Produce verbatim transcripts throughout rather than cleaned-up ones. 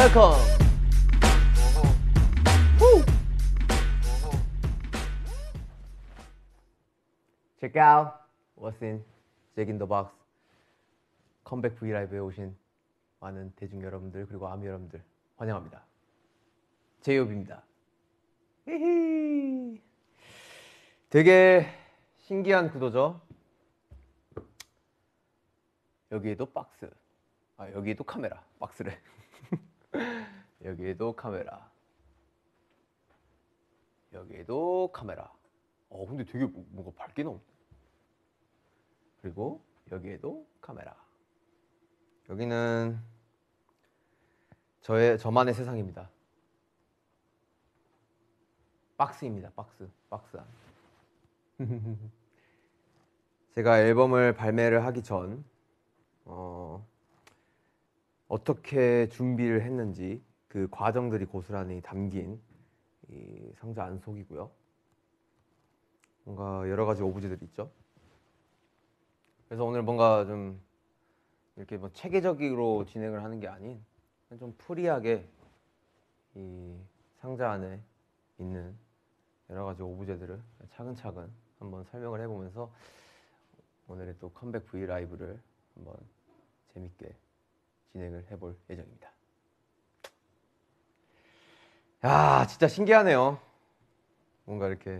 Welcome. Check out what's in Jack in the Box. 컴백 브이라이브에 오신 많은 대중 여러분들 그리고 아미 여러분들 환영합니다. 제이홉입니다. 히히. 되게 신기한 구도죠. 여기에도 박스, 아 여기에도 카메라, 박스래. 여기에도 카메라, 여기에도 카메라. 어 근데 되게 뭔가 밝게 나오네. 그리고 여기에도 카메라. 여기는 저의 저만의 세상입니다. 박스입니다. 박스, 박스 안. 제가 앨범을 발매를 하기 전 어, 어떻게 준비를 했는지 그 과정들이 고스란히 담긴 이 상자 안속이고요. 뭔가 여러 가지 오브제들이 있죠. 그래서 오늘 뭔가 좀 이렇게 뭐 체계적으로 진행을 하는 게 아닌 좀 프리하게 이 상자 안에 있는 여러 가지 오브제들을 차근차근 한번 설명을 해보면서 오늘의 또 컴백 브이 라이브를 한번 재밌게 진행을 해볼 예정입니다. 야, 진짜 신기하네요. 뭔가 이렇게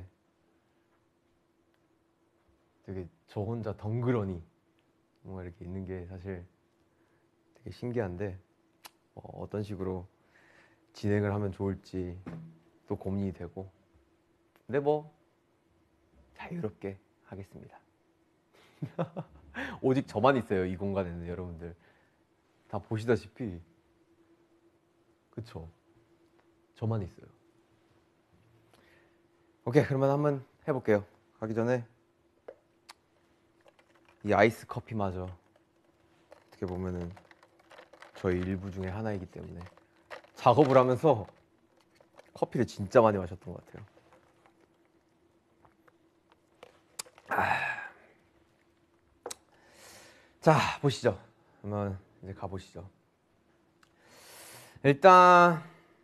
되게 저 혼자 덩그러니 뭔가 이렇게 있는 게 사실 되게 신기한데 어, 어떤 식으로 진행을 하면 좋을지 또 고민이 되고, 근데 뭐 자유롭게 하겠습니다. 오직 저만 있어요, 이 공간에는. 여러분들 다 보시다시피 그쵸? 저만 있어요. 오케이, 그러면 한번 해볼게요. 가기 전에 이 아이스 커피마저 어떻게 보면은 저희 일부 중에 하나이기 때문에 작업을 하면서 커피를 진짜 많이 마셨던 것 같아요. 아... 자, 보시죠. 한번 이제 가보시죠. 일단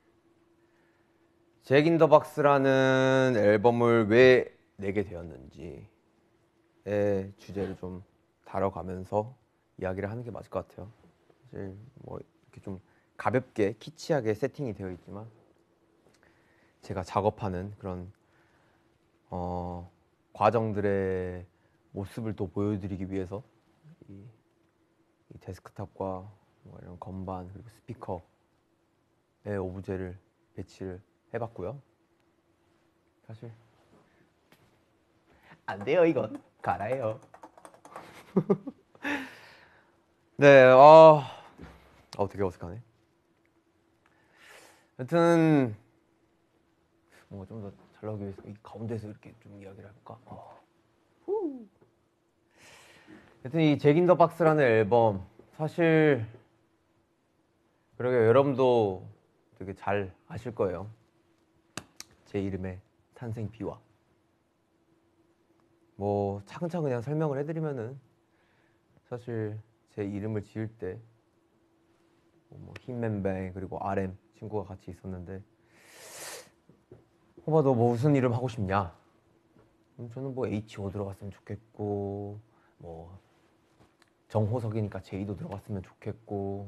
잭 인 더 박스라는 앨범을 왜 내게 되었는지의 주제를 좀 다뤄가면서 이야기를 하는 게 맞을 것 같아요. 사실 뭐 이렇게 좀 가볍게 키치하게 세팅이 되어 있지만 제가 작업하는 그런 어, 과정들의 모습을 또 보여드리기 위해서 이, 이 데스크탑과 뭐 이런 건반 그리고 스피커의 오브제를 배치를 해봤고요. 사실 안 돼요, 이건 갈아요. 네, 어, 어 되게 어색하네. 여튼 뭔가 좀 더 잘 나오기 위해서 이 가운데서 이렇게 좀 이야기를 해볼까? 어. 후. 여튼 이 잭 인 더 박스라는 앨범, 사실 그러게 여러분도 되게 잘 아실 거예요. 제 이름의 탄생 비화. 뭐 차근차근 그냥 설명을 해드리면은 사실 제 이름을 지을 때 뭐 힘맨뱅 그리고 알엠 친구가 같이 있었는데, 호바 너 뭐 무슨 이름 하고 싶냐? 저는 뭐 에이치 오 들어갔으면 좋겠고, 뭐 정호석이니까 제이도 들어갔으면 좋겠고,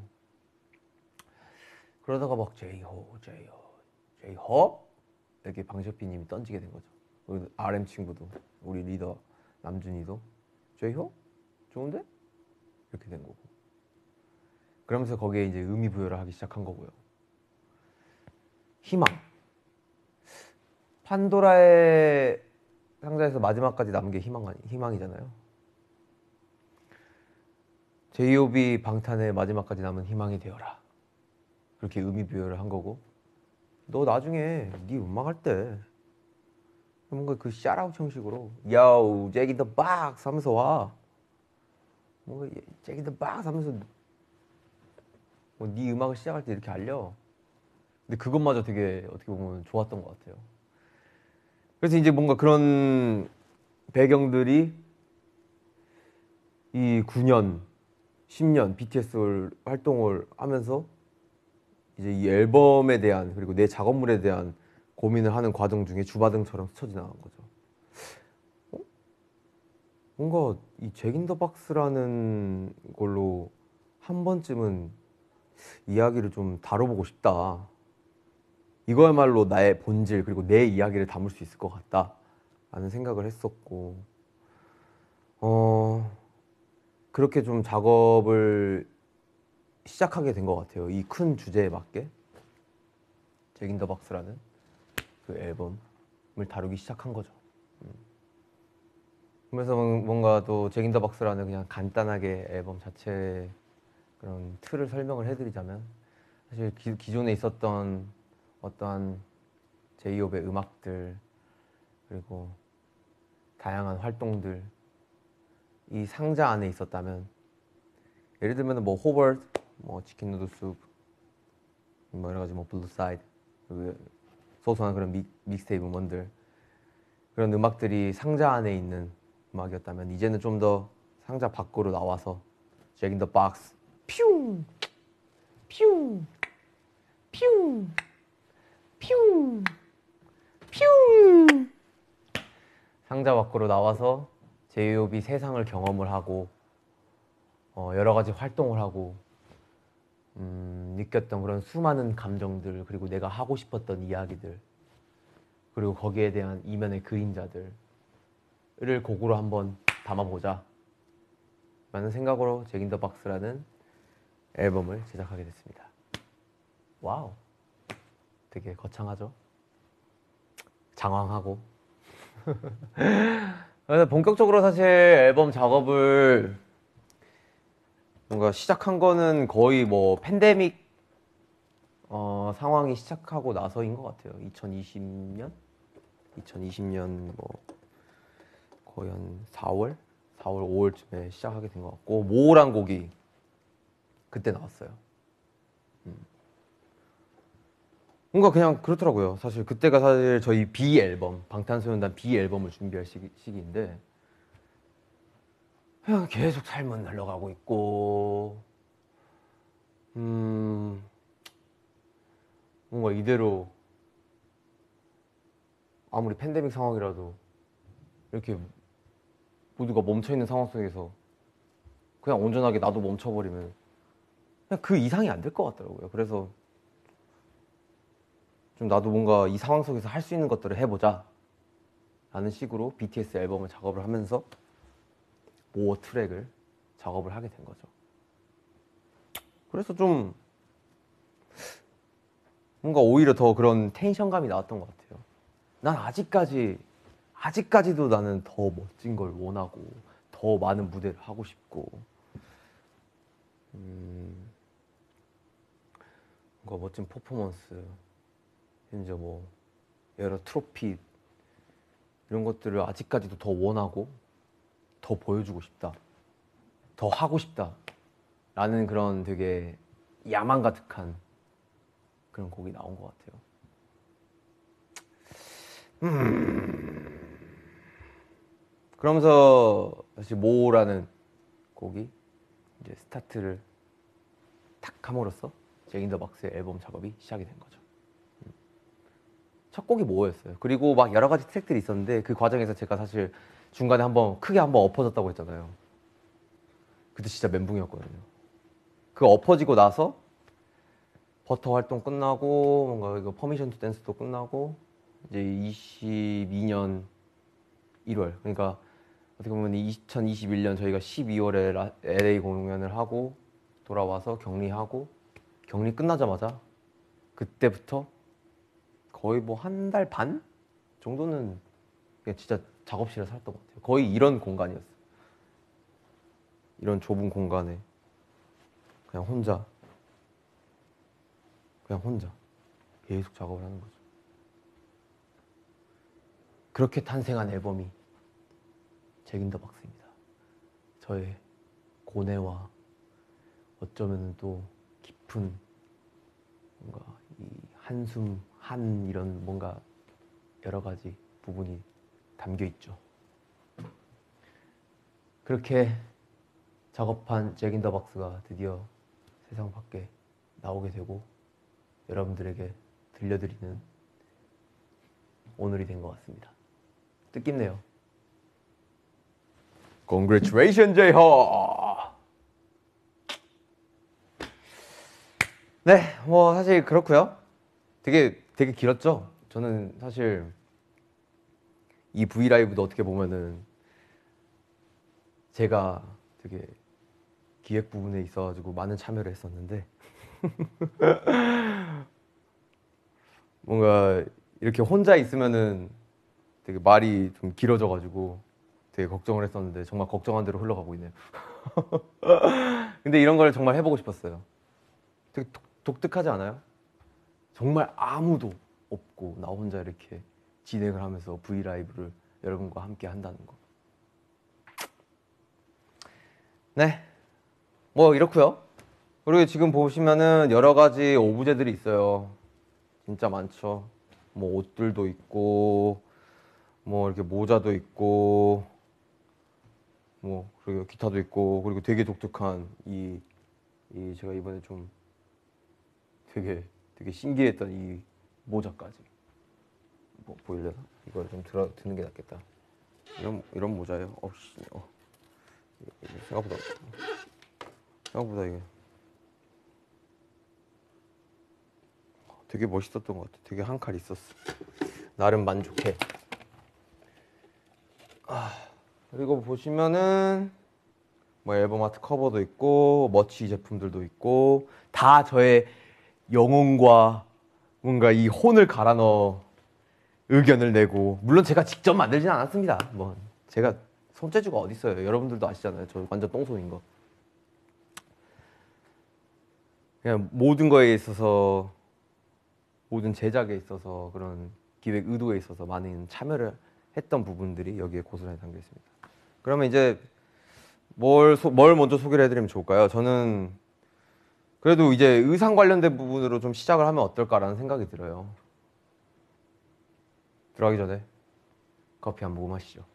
그러다가 막 제이호, 제이호, 제이호 이렇게 방셔피님이 던지게 된 거죠. 우리 알엠 친구도, 우리 리더 남준이도 제이호? 좋은데? 이렇게 된 거고, 그러면서 거기에 이제 의미 부여를 하기 시작한 거고요. 희망. 판도라의 상자에서 마지막까지 남은 게 희망, 희망이잖아요. 제이오비 방탄의 마지막까지 남은 희망이 되어라. 그렇게 의미 부여를 한 거고, 너 나중에 네 음악 할 때 뭔가 그 샤라웃 형식으로 Yo, Jack in the Box 하면서 와. 뭔가 Jack in the Box 하면서 뭐 네 음악을 시작할 때 이렇게 알려. 근데 그것마저 되게 어떻게 보면 좋았던 것 같아요. 그래서 이제 뭔가 그런 배경들이 이 구 년, 십 년 비티에스 활동을 하면서 이제 이 앨범에 대한 그리고 내 작업물에 대한 고민을 하는 과정 중에 주바등처럼 스쳐 지나간 거죠. 어? 뭔가 이 잭 인 더 박스라는 걸로 한 번쯤은 이야기를 좀 다뤄보고 싶다. 이거야말로 나의 본질 그리고 내 이야기를 담을 수 있을 것 같다 라는 생각을 했었고 어 그렇게 좀 작업을 시작하게 된 것 같아요. 이 큰 주제에 맞게 잭 인 더 박스라는 그 앨범을 다루기 시작한 거죠. 음. 그래서 뭔가 또 잭 인 더 박스라는 그냥 간단하게 앨범 자체 그런 틀을 설명을 해드리자면 사실 기, 기존에 있었던 어떠한 제이홉의 음악들 그리고 다양한 활동들 이 상자 안에 있었다면 예를 들면 뭐 호버드, 뭐 치킨 누들 수프, 뭐 여러 가지 뭐 블루 사이드 소소한 그런 믹, 믹스테이프 음원들 그런 음악들이 상자 안에 있는 음악이었다면 이제는 좀 더 상자 밖으로 나와서 잭 인 더 박스 퓨 퓨 퓨 퓨 퓨 상자 밖으로 나와서 제이홉이 세상을 경험을 하고 어, 여러 가지 활동을 하고 음, 느꼈던 그런 수많은 감정들 그리고 내가 하고 싶었던 이야기들 그리고 거기에 대한 이면의 그림자들을 곡으로 한번 담아보자 라는 생각으로 잭 인 더 박스라는 앨범을 제작하게 됐습니다. 와우, 되게 거창하죠? 장황하고 그래서 본격적으로 사실 앨범 작업을 뭔가 시작한 거는 거의 뭐 팬데믹 어, 상황이 시작하고 나서인 것 같아요. 이천이십 년? 이천이십 년 뭐 거의 한 사월? 사월, 오월쯤에 시작하게 된 것 같고 모란 곡이 그때 나왔어요. 음. 뭔가 그냥 그렇더라고요. 사실 그때가 사실 저희 B 앨범, 방탄소년단 B 앨범을 준비할 시기, 시기인데 그냥 계속 삶은 흘러가고 있고 음 뭔가 이대로 아무리 팬데믹 상황이라도 이렇게 모두가 멈춰있는 상황 속에서 그냥 온전하게 나도 멈춰버리면 그냥 그 이상이 안 될 것 같더라고요. 그래서 좀 나도 뭔가 이 상황 속에서 할 수 있는 것들을 해보자 라는 식으로 비티에스 앨범을 작업을 하면서 모어 트랙을 작업을 하게 된 거죠. 그래서 좀 뭔가 오히려 더 그런 텐션감이 나왔던 것 같아요. 난 아직까지 아직까지도 나는 더 멋진 걸 원하고 더 많은 무대를 하고 싶고 음, 뭔가 멋진 퍼포먼스 심지어 뭐 여러 트로피 이런 것들을 아직까지도 더 원하고 더 보여주고 싶다 더 하고 싶다 라는 그런 되게 야망 가득한 그런 곡이 나온 것 같아요. 음... 그러면서 사실 모라는 곡이 이제 스타트를 탁 함으로써 잭 인 더 박스의 앨범 작업이 시작이 된 거죠. 첫 곡이 모어였어요. 그리고 막 여러 가지 트랙들이 있었는데 그 과정에서 제가 사실 중간에 한번 크게 한번 엎어졌다고 했잖아요. 그때 진짜 멘붕이었거든요. 그 엎어지고 나서 버터 활동 끝나고 뭔가 이거 퍼미션 투 댄스도 끝나고 이제 이십이 년 일월 그러니까 어떻게 보면 이천이십일 년 저희가 십이월에 엘에이 공연을 하고 돌아와서 격리하고 격리 끝나자마자 그때부터 거의 뭐 한 달 반 정도는 그냥 진짜 작업실에 살았던 것 같아요. 거의 이런 공간이었어요. 이런 좁은 공간에 그냥 혼자 그냥 혼자 계속 작업을 하는 거죠. 그렇게 탄생한 앨범이 잭 인 더 박스입니다. 저의 고뇌와 어쩌면 또 깊은 뭔가 이 한숨, 한 이런 뭔가 여러 가지 부분이 담겨 있죠. 그렇게 작업한 잭 인 더 박스가 드디어 세상 밖에 나오게 되고 여러분들에게 들려드리는 오늘이 된 것 같습니다. 뜻깊네요. Congratulations, 제이허! 네, 뭐 사실 그렇고요. 되게 되게 길었죠? 저는 사실 이 브이라이브도 어떻게 보면은 제가 되게 기획 부분에 있어가지고 많은 참여를 했었는데 뭔가 이렇게 혼자 있으면은 되게 말이 좀 길어져가지고 되게 걱정을 했었는데 정말 걱정한 대로 흘러가고 있네요. 근데 이런 걸 정말 해보고 싶었어요. 되게 독, 독특하지 않아요? 정말 아무도 없고 나 혼자 이렇게 진행을 하면서 브이라이브를 여러분과 함께 한다는 거. 네, 뭐 이렇고요. 그리고 지금 보시면은 여러 가지 오브제들이 있어요. 진짜 많죠. 뭐 옷들도 있고 뭐 이렇게 모자도 있고 뭐 그리고 기타도 있고 그리고 되게 독특한 이, 이 제가 이번에 좀 되게 되게 신기했던 이 모자까지 뭐 보이려나? 이걸 좀 들어 드는 게 낫겠다. 이런 이런 모자예요. 어씨, 어. 생각보다 생각보다 이게 되게 멋있었던 것 같아. 되게 한 칼 있었어. 나름 만족해. 아, 그리고 보시면은 뭐 앨범 아트 커버도 있고 머치 제품들도 있고 다 저의 영혼과 뭔가 이 혼을 갈아 넣어 의견을 내고, 물론 제가 직접 만들진 않았습니다. 뭐 제가 손재주가 어디 있어요. 여러분들도 아시잖아요. 저 완전 똥손인 거. 그냥 모든 거에 있어서, 모든 제작에 있어서, 그런 기획 의도에 있어서 많은 참여를 했던 부분들이 여기에 고스란히 담겨 있습니다. 그러면 이제 뭘, 소, 뭘 먼저 소개를 해드리면 좋을까요? 저는 그래도 이제 의상 관련된 부분으로 좀 시작을 하면 어떨까라는 생각이 들어요. 들어가기 전에 커피 한 모금 하시죠.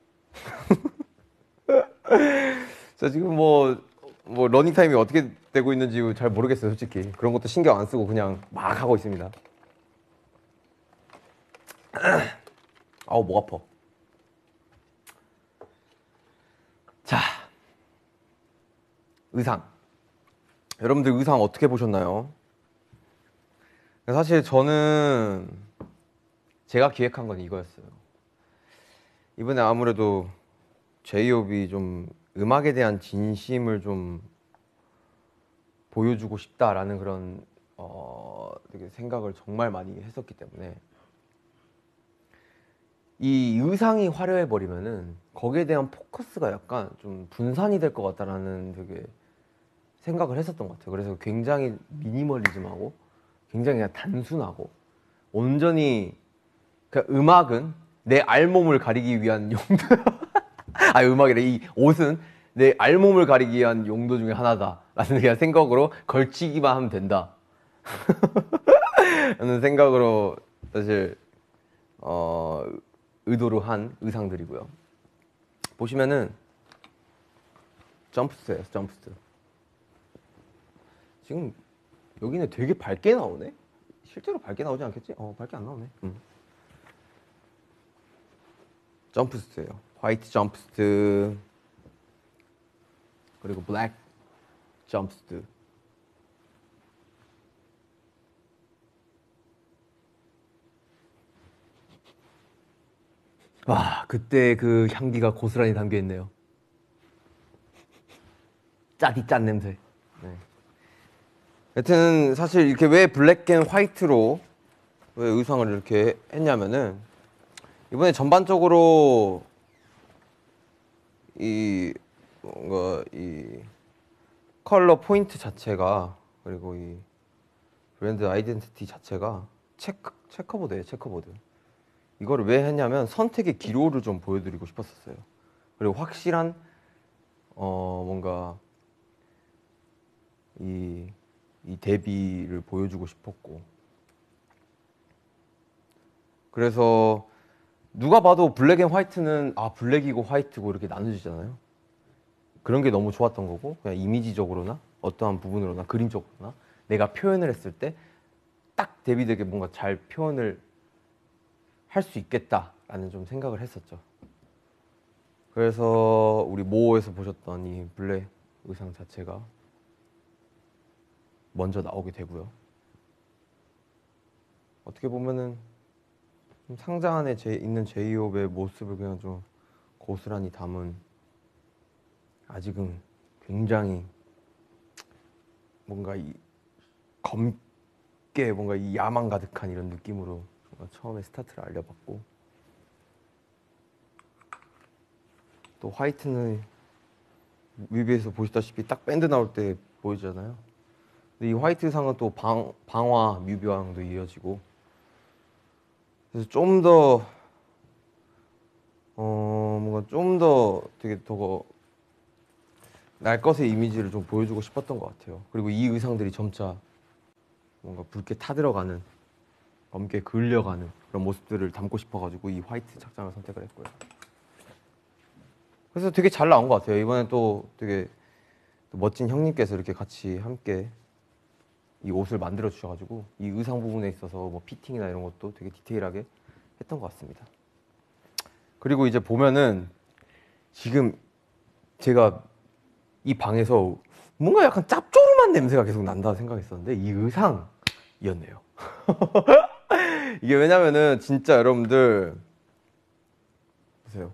자, 지금 뭐, 뭐 러닝 타임이 어떻게 되고 있는지 잘 모르겠어요, 솔직히. 그런 것도 신경 안 쓰고 그냥 막 하고 있습니다. 아우, 목 아파. 자, 의상. 여러분들 의상 어떻게 보셨나요? 사실 저는 제가 기획한 건 이거였어요. 이번에 아무래도 제이홉이 좀 음악에 대한 진심을 좀 보여주고 싶다라는 그런 어, 되게 생각을 정말 많이 했었기 때문에 이 의상이 화려해 버리면은 거기에 대한 포커스가 약간 좀 분산이 될 것 같다라는 되게 생각을 했었던 것 같아요. 그래서 굉장히 미니멀리즘하고 굉장히 그냥 단순하고 온전히 그 음악은 내 알몸을 가리기 위한 용도 아 음악이래. 이 옷은 내 알몸을 가리기 위한 용도 중에 하나다라는 그냥 생각으로 걸치기만 하면 된다 라는 생각으로 사실 어, 의도로 한 의상들이고요. 보시면은 점프스트예요. 점프스트. 지금 여기는 되게 밝게 나오네. 실제로 밝게 나오지 않겠지? 어, 밝게 안 나오네. 음. 점프스트예요. 화이트 점프스트 그리고 블랙 점프스트. 와, 그때 그 향기가 고스란히 담겨 있네요. 짜디 짠 냄새. 네. 여튼 사실 이렇게 왜 블랙 앤 화이트로 왜 의상을 이렇게 했냐면은 이번에 전반적으로 이 뭔가 이 컬러 포인트 자체가 그리고 이 브랜드 아이덴티티 자체가 체크, 체커보드예요. 체커보드. 이거를 왜 했냐면 선택의 기로를 좀 보여드리고 싶었었어요. 그리고 확실한 어 뭔가 이, 이 대비를 보여주고 싶었고, 그래서 누가 봐도 블랙 앤 화이트는 아 블랙이고 화이트고 이렇게 나눠지잖아요. 그런 게 너무 좋았던 거고, 그냥 이미지적으로나 어떠한 부분으로나 그림적으로나 내가 표현을 했을 때 딱 데뷔되게 뭔가 잘 표현을 할 수 있겠다라는 좀 생각을 했었죠. 그래서 우리 모호에서 보셨던 이 블랙 의상 자체가 먼저 나오게 되고요. 어떻게 보면은 좀 상자 안에 제, 있는 제이홉의 모습을 그냥 좀 고스란히 담은, 아직은 굉장히 뭔가 이 검게 뭔가 이 야망 가득한 이런 느낌으로 처음에 스타트를 알려봤고, 또 화이트는 뮤비에서 보시다시피 딱 밴드 나올 때 보이잖아요. 근데 이 화이트 상은 또 방, 방화 뮤비와도 이어지고, 그래서 좀 더 어 뭔가 좀 더 되게 더 날 것의 이미지를 좀 보여주고 싶었던 것 같아요. 그리고 이 의상들이 점차 뭔가 붉게 타들어가는, 검게 그을려가는 그런 모습들을 담고 싶어가지고 이 화이트 착장을 선택을 했고요. 그래서 되게 잘 나온 것 같아요. 이번엔 또 되게 또 멋진 형님께서 이렇게 같이 함께 이 옷을 만들어 주셔가지고 이 의상 부분에 있어서 뭐 피팅이나 이런 것도 되게 디테일하게 했던 것 같습니다. 그리고 이제 보면은 지금 제가 이 방에서 뭔가 약간 짭조름한 냄새가 계속 난다 생각했었는데 이 의상이었네요. 이게 왜냐면은 진짜 여러분들 보세요.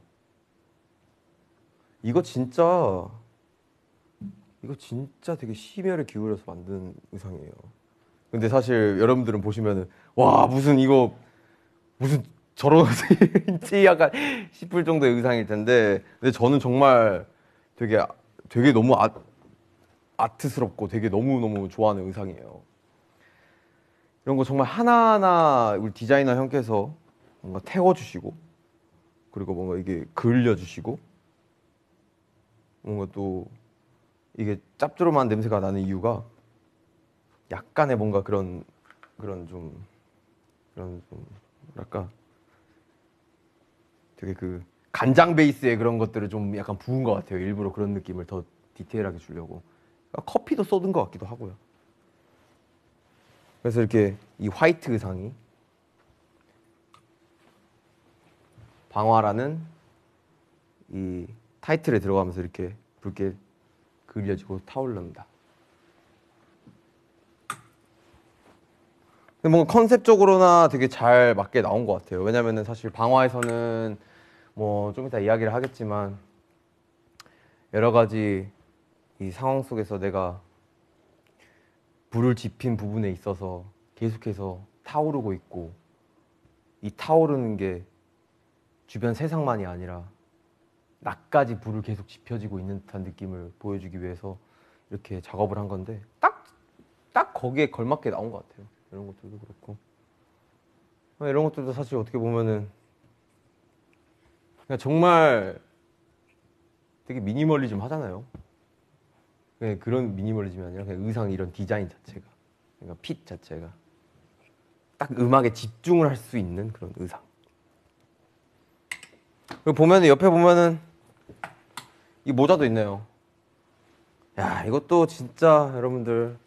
이거 진짜 이거 진짜 되게 심혈을 기울여서 만든 의상이에요. 근데 사실 여러분들은 보시면은 와 무슨 이거 무슨 저런 의상인지 약간 싶을 정도의 의상일 텐데, 근데 저는 정말 되게 되게 너무 아, 아트스럽고 되게 너무너무 좋아하는 의상이에요. 이런 거 정말 하나하나 우리 디자이너 형께서 뭔가 태워주시고, 그리고 뭔가 이게 그을려주시고, 뭔가 또 이게 짭조름한 냄새가 나는 이유가 약간의 뭔가 그런 그런 좀 그런 좀 뭐랄까 되게 그 간장 베이스의 그런 것들을 좀 약간 부은 것 같아요. 일부러 그런 느낌을 더 디테일하게 주려고. 커피도 쏟은 것 같기도 하고요. 그래서 이렇게 이 화이트 의상이 방화라는 이 타이틀에 들어가면서 이렇게 붉게 그려지고 타올릅니다. 근데 뭔가 컨셉적으로나 되게 잘 맞게 나온 것 같아요. 왜냐면은 사실 방화에서는 뭐 좀 이따 이야기를 하겠지만 여러 가지 이 상황 속에서 내가 불을 지핀 부분에 있어서 계속해서 타오르고 있고, 이 타오르는 게 주변 세상만이 아니라 나까지 불을 계속 지펴지고 있는 듯한 느낌을 보여주기 위해서 이렇게 작업을 한 건데 딱, 딱 거기에 걸맞게 나온 것 같아요. 이런 것들도 그렇고 이런 것들도 사실 어떻게 보면은 그냥 정말 되게 미니멀리즘 하잖아요. 그냥 그런 미니멀리즘이 아니라 그냥 의상 이런 디자인 자체가, 그러니까 핏 자체가 딱 음악에 집중을 할 수 있는 그런 의상. 그리고 보면은 옆에 보면은 이 모자도 있네요. 야, 이것도 진짜 여러분들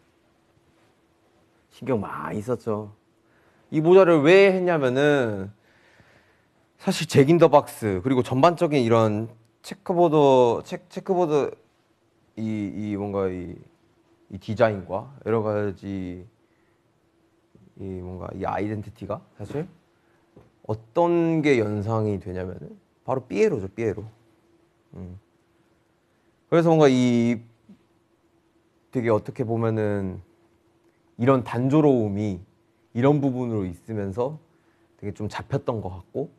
신경 많이 썼죠. 이 모자를 왜 했냐면은 사실 잭 인 더 박스 그리고 전반적인 이런 체크보드 체, 체크보드 이, 이 뭔가 이, 이 디자인과 여러 가지 이 뭔가 이 아이덴티티가 사실 어떤 게 연상이 되냐면은 바로 삐에로죠, 삐에로. 음. 그래서 뭔가 이 되게 어떻게 보면은 이런 단조로움이 이런 부분으로 있으면서 되게 좀 잡혔던 것 같고,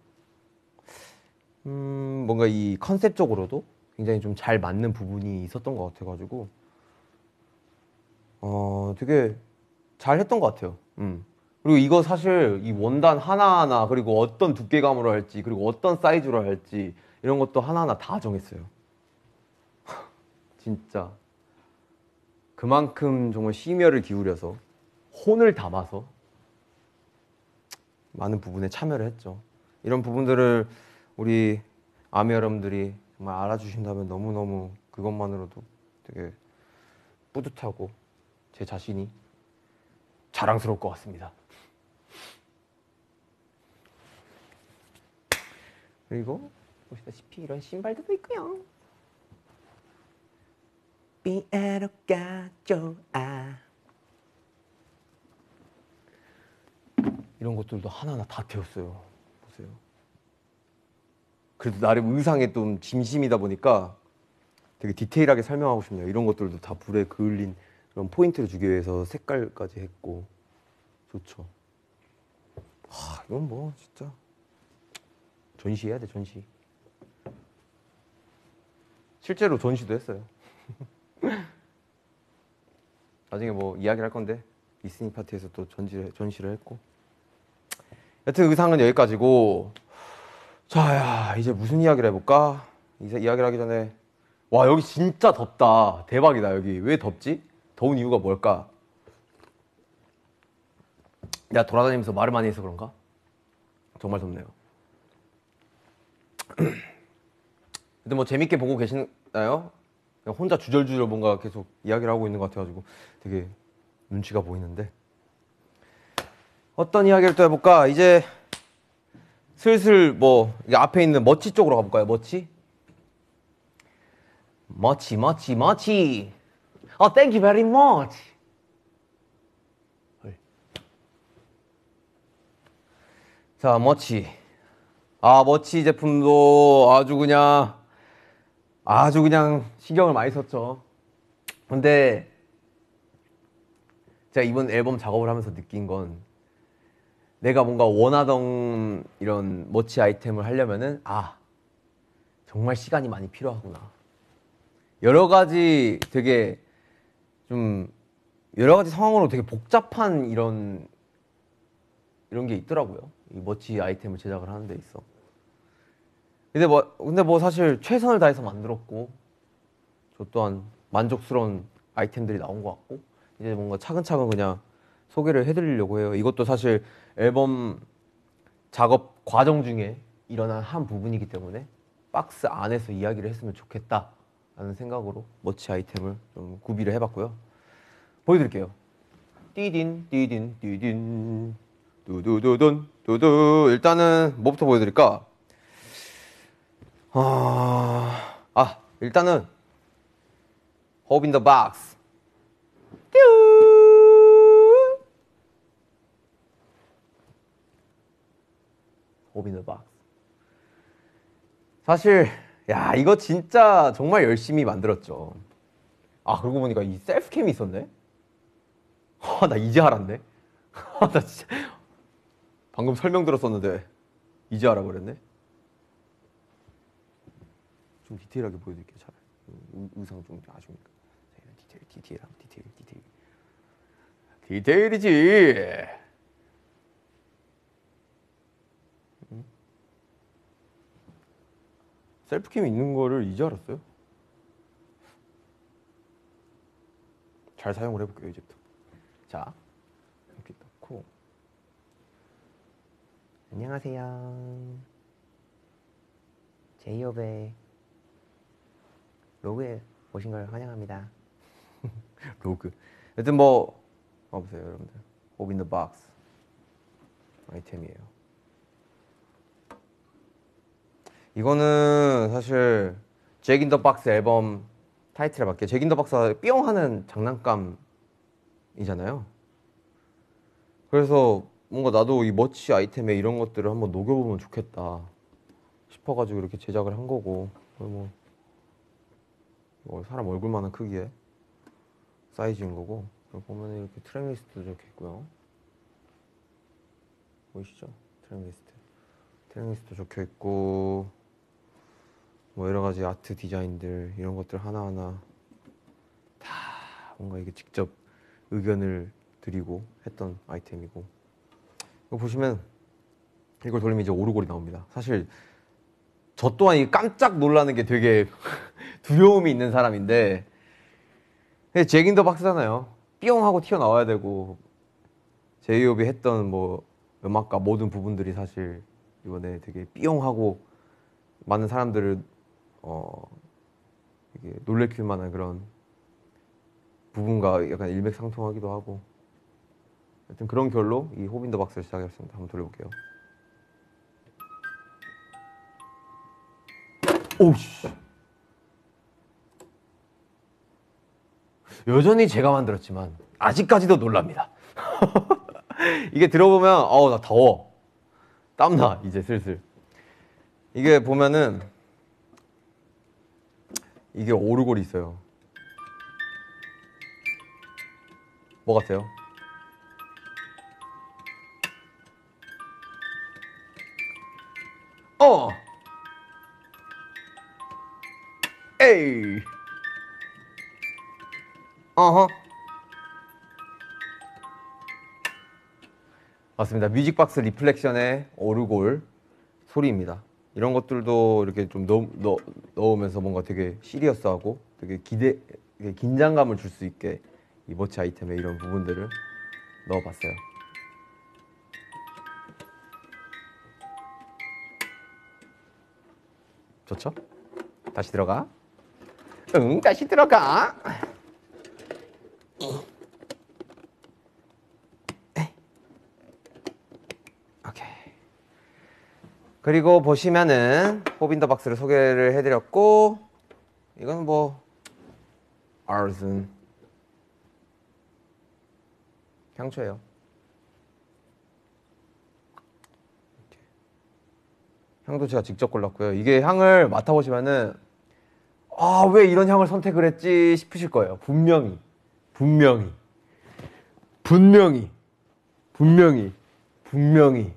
음 뭔가 이 컨셉적으로도 굉장히 좀 잘 맞는 부분이 있었던 것 같아가지고 어 되게 잘 했던 것 같아요. 음. 그리고 이거 사실 이 원단 하나하나 그리고 어떤 두께감으로 할지 그리고 어떤 사이즈로 할지 이런 것도 하나하나 다 정했어요. 진짜 그만큼 정말 심혈을 기울여서 혼을 담아서 많은 부분에 참여를 했죠. 이런 부분들을 우리 아미 여러분들이 정말 알아주신다면 너무너무 그것만으로도 되게 뿌듯하고 제 자신이 자랑스러울 것 같습니다. 그리고 보시다시피 이런 신발들도 있고요. 삐에로가 좋아. 이런 것들도 하나하나 다 태웠어요. 보세요. 그래도 나름 의상에 좀 진심이다 보니까 되게 디테일하게 설명하고 싶네요. 이런 것들도 다 불에 그을린 그런 포인트를 주기 위해서 색깔까지 했고 좋죠. 하, 이건 뭐 진짜 전시해야 돼, 전시. 실제로 전시도 했어요. 나중에 뭐 이야기를 할 건데 리스닝 파티에서 또 전시를, 전시를 했고. 여튼 의상은 여기까지고. 자, 야, 이제 무슨 이야기를 해볼까? 이제 이야기를 하기 전에 와, 여기 진짜 덥다. 대박이다. 여기 왜 덥지? 더운 이유가 뭘까? 내가 돌아다니면서 말을 많이 해서 그런가? 정말 덥네요. 근데 뭐 재밌게 보고 계시나요? 그냥 혼자 주절주절 뭔가 계속 이야기를 하고 있는 것 같아가지고 되게 눈치가 보이는데. 어떤 이야기를 또 해볼까? 이제 슬슬 뭐 앞에 있는 머치 쪽으로 가볼까요? 머치? 머치, 머치, 머치. 어, thank you very much. 자, 머치. 아, 머치 제품도 아주 그냥 아주 그냥 신경을 많이 썼죠. 근데 제가 이번 앨범 작업을 하면서 느낀 건 내가 뭔가 원하던 이런 머치 아이템을 하려면은 아, 정말 시간이 많이 필요하구나. 여러 가지 되게 좀 여러 가지 상황으로 되게 복잡한 이런 이런 게 있더라고요. 이 머치 아이템을 제작을 하는 데 있어. 근데 뭐 근데 뭐 사실 최선을 다해서 만들었고 저 또한 만족스러운 아이템들이 나온 것 같고 이제 뭔가 차근차근 그냥 소개를 해드리려고 해요. 이것도 사실 앨범 작업 과정 중에 일어난 한 부분이기 때문에 박스 안에서 이야기를 했으면 좋겠다라는 생각으로 머치 아이템을 좀 구비를 해봤고요. 보여드릴게요. 띠딘 띠딘 띠딘 두두두둔 두두. 일단은 뭐부터 보여드릴까? 아, 아 일단은 Hope in the box. Hope in the box. 사실 야, 이거 진짜 정말 열심히 만들었죠. 아, 그러고 보니까 이 셀프캠이 있었네? 아, 나 이제 알았네. 아, 나 진짜 방금 설명 들었었는데 이제 알아버렸네. 좀 디테일하게 보여드릴게요. 차라리 의- 의상 좀 아쉬우니까. 디테일, 디테일함, 디테일, 디테일. 디테일이지. 응? 셀프캠 있는 거를 이제 알았어요? 잘 사용을 해볼게요, 이제부터. 자, 이렇게 넣고. 안녕하세요. 제이홉의 로그에 오신 걸 환영합니다. 로그. 여튼 뭐 와보세요, 여러분들. Hope in the box 아이템이에요. 이거는 사실 잭 인 더 박스 앨범 타이틀에 맞게 잭 인 더 박스가 뿅 하는 장난감이잖아요. 그래서 뭔가 나도 이 머치 아이템에 이런 것들을 한번 녹여보면 좋겠다 싶어가지고 이렇게 제작을 한 거고. 뭐, 뭐 사람 얼굴만한 크기의 사이즈인 거고. 보면 이렇게 트랙 리스트도 적혀 있고요. 보이시죠? 트랙 리스트. 트랙 리스트 적혀 있고, 뭐 여러 가지 아트 디자인들 이런 것들 하나하나 다 뭔가 이게 직접 의견을 드리고 했던 아이템이고. 이거 보시면 이걸 돌리면 이제 오르골이 나옵니다. 사실 저 또한 이 깜짝 놀라는 게 되게 두려움이 있는 사람인데 잭 인 더 박스잖아요. 뿅 하고 튀어나와야 되고 제이홉이 했던 뭐 음악과 모든 부분들이 사실 이번에 되게 뿅 하고 많은 사람들을 어 이게 놀래킬 만한 그런 부분과 약간 일맥상통하기도 하고 하여튼 그런 결로 이 호빈 더 박스를 시작했습니다. 한번 돌려볼게요. 오우씨. 여전히 제가 만들었지만 아직까지도 놀랍니다. 이게 들어보면 어우 나 더워. 땀나 이제 슬슬. 이게 보면은 이게 오르골이 있어요. 뭐 같아요? 어! 에이! 어허. 맞습니다. 뮤직박스 리플렉션의 오르골 소리입니다. 이런 것들도 이렇게 좀 넣, 넣, 넣으면서 뭔가 되게 시리어스하고 되게 기대, 되게 긴장감을 줄 수 있게 이 머치 아이템에 이런 부분들을 넣어봤어요. 좋죠? 다시 들어가. 응, 다시 들어가. 오케이. 그리고 보시면은 포빈더 박스를 소개를 해드렸고, 이건 뭐 아르슨 향초예요. 이렇게. 향도 제가 직접 골랐고요. 이게 향을 맡아보시면은 아, 왜 이런 향을 선택을 했지 싶으실 거예요. 분명히, 분명히, 분명히, 분명히, 분명히.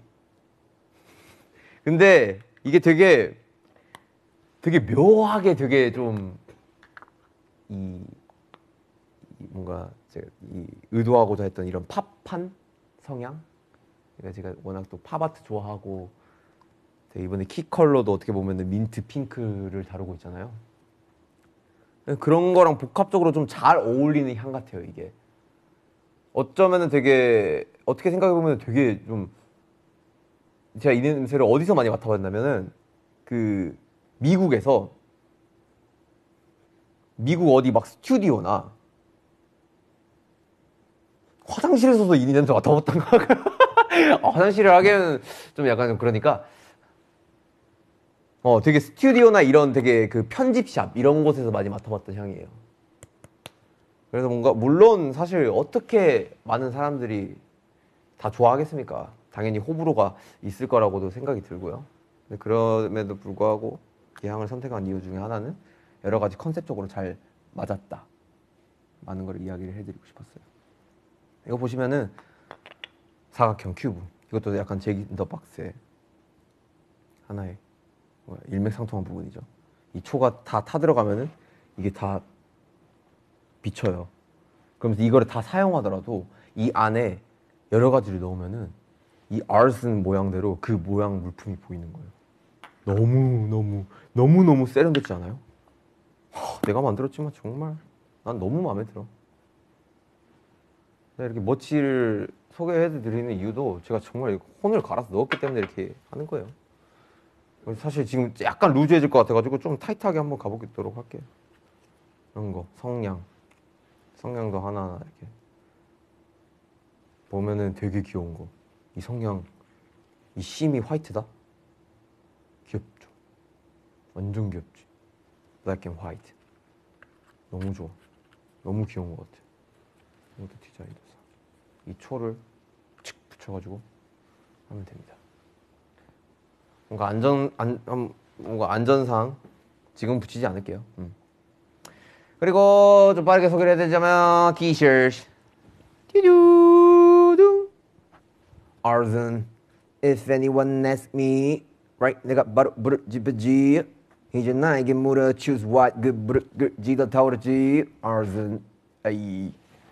근데 이게 되게, 되게 묘하게 되게 좀, 이, 이 뭔가 제가 이 의도하고자 했던 이런 팝한 성향? 그러니까 제가 워낙 또 팝아트 좋아하고, 이번에 키 컬러도 어떻게 보면 민트 핑크를 다루고 있잖아요. 그런 거랑 복합적으로 좀 잘 어울리는 향 같아요, 이게. 어쩌면은 되게, 어떻게 생각해보면 되게 좀, 제가 이 냄새를 어디서 많이 맡아봤냐면은, 그, 미국에서, 미국 어디 막 스튜디오나, 화장실에서도 이 냄새 맡아봤던 거 같아요. 아, 화장실을 하기에는 좀 약간 좀 그러니까, 어, 되게 스튜디오나 이런 되게 그 편집샵, 이런 곳에서 많이 맡아봤던 향이에요. 그래서 뭔가, 물론 사실 어떻게 많은 사람들이 다 좋아하겠습니까? 당연히 호불호가 있을 거라고도 생각이 들고요. 근데 그럼에도 불구하고 이 향을 선택한 이유 중에 하나는 여러 가지 컨셉적으로 잘 맞았다. 많은 걸 이야기를 해드리고 싶었어요. 이거 보시면은 사각형 큐브. 이것도 약간 잭 인 더 박스의 하나의 일맥상통한 부분이죠. 이 초가 다 타 들어가면은 이게 다 비쳐요. 그러면서 이거를 다 사용하더라도 이 안에 여러 가지를 넣으면은 이 아르슨 모양대로 그 모양 물품이 보이는 거예요. 너무 너무 너무 너무 세련됐지 않아요? 하, 내가 만들었지만 정말 난 너무 마음에 들어. 이렇게 머치를 소개해드리는 이유도 제가 정말 혼을 갈아서 넣었기 때문에 이렇게 하는 거예요. 사실 지금 약간 루즈해질 것 같아가지고 좀 타이트하게 한번 가보도록 할게요. 이런 거 성냥, 성냥도 하나하나 이렇게 보면은 되게 귀여운 거. 이 성냥, 이 심이 화이트다? 귀엽죠? 완전 귀엽지? Black and white. 너무 좋아. 너무 귀여운 것 같아. 이것도 디자인도 이 초를 칙 붙여가지고 하면 됩니다. 뭔가 안전, 안, 뭔가 안전상 지금 붙이지 않을게요. 음. 그리고 좀 빠르게 소개를 해드리자면 티셔츠 띠두둥 Arzen If anyone asks me Right 내가 바로 부르지부지 이제 나에게 물어 Choose what 그 부르지 더 타오르지 Arzen 아이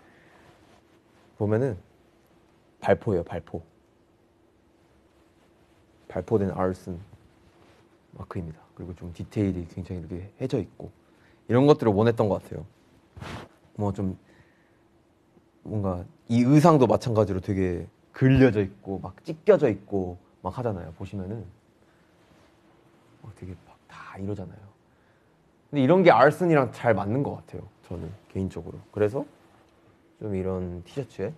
보면은 발포예요 발포 발포된 Arzen 마크입니다. 그리고 좀 디테일이 굉장히 이렇게 해져 있고 이런 것들을 원했던 것 같아요. 뭐 좀 뭔가 이 의상도 마찬가지로 되게 그려져 있고 막 찢겨져 있고 막 하잖아요. 보시면은 막 되게 막 다 이러잖아요. 근데 이런 게 알슨이랑 잘 맞는 것 같아요. 저는 개인적으로. 그래서 좀 이런 티셔츠에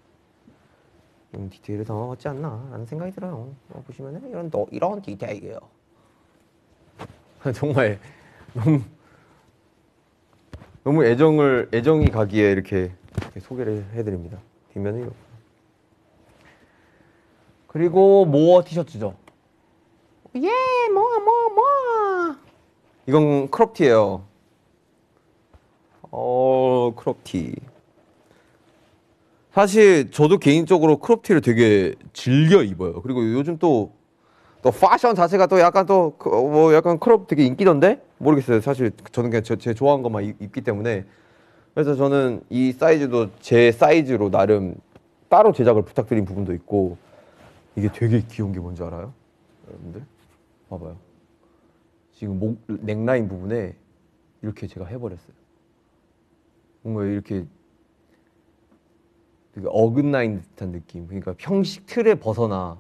좀 디테일을 담아봤지 않나 라는 생각이 들어요. 어, 보시면은 이런 또 이런 디테일이에요. 정말 너무 너무 애정을 애정이 가기에 이렇게, 이렇게 소개를 해드립니다. 뒷면은 이렇고. 그리고 모어 티셔츠죠. 예, 모어 모어 모어. 이건 크롭티예요. 어, 크롭티. 사실 저도 개인적으로 크롭티를 되게 즐겨 입어요. 그리고 요즘 또 또 패션 자체가 또 약간 또 뭐 약간 크롭 되게 인기던데? 모르겠어요. 사실 저는 그냥 제, 제 좋아하는 것만 입, 입기 때문에. 그래서 저는 이 사이즈도 제 사이즈로 나름 따로 제작을 부탁드린 부분도 있고, 이게 되게 귀여운 게 뭔지 알아요? 여러분들 봐봐요. 지금 목 넥라인 부분에 이렇게 제가 해버렸어요. 뭔가 이렇게 되게 어긋나인 듯한 느낌. 그러니까 형식 틀에 벗어나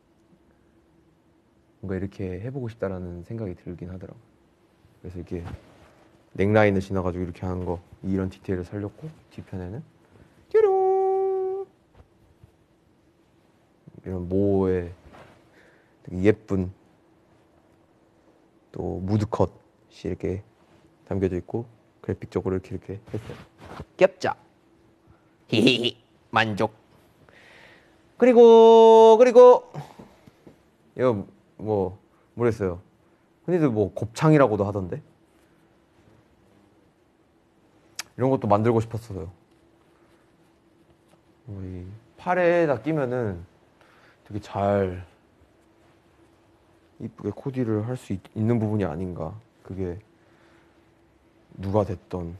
뭔가 이렇게 해보고 싶다라는 생각이 들긴 하더라고요. 그래서 이렇게 넥라인을 신어가지고 이렇게 하는 거, 이런 디테일을 살렸고, 뒤편에는 뾰롱 이런 모의 되게 예쁜 또 무드컷이 이렇게 담겨져 있고, 그래픽적으로 이렇게 이렇게 했어요. 귀엽죠? 히히히 만족. 그리고 그리고 이거 뭐 모르겠어요. 흔히들 뭐 곱창이라고도 하던데, 이런 것도 만들고 싶었어요. 이 팔에다 끼면은 되게 잘 이쁘게 코디를 할 수 있는 부분이 아닌가. 그게 누가 됐던.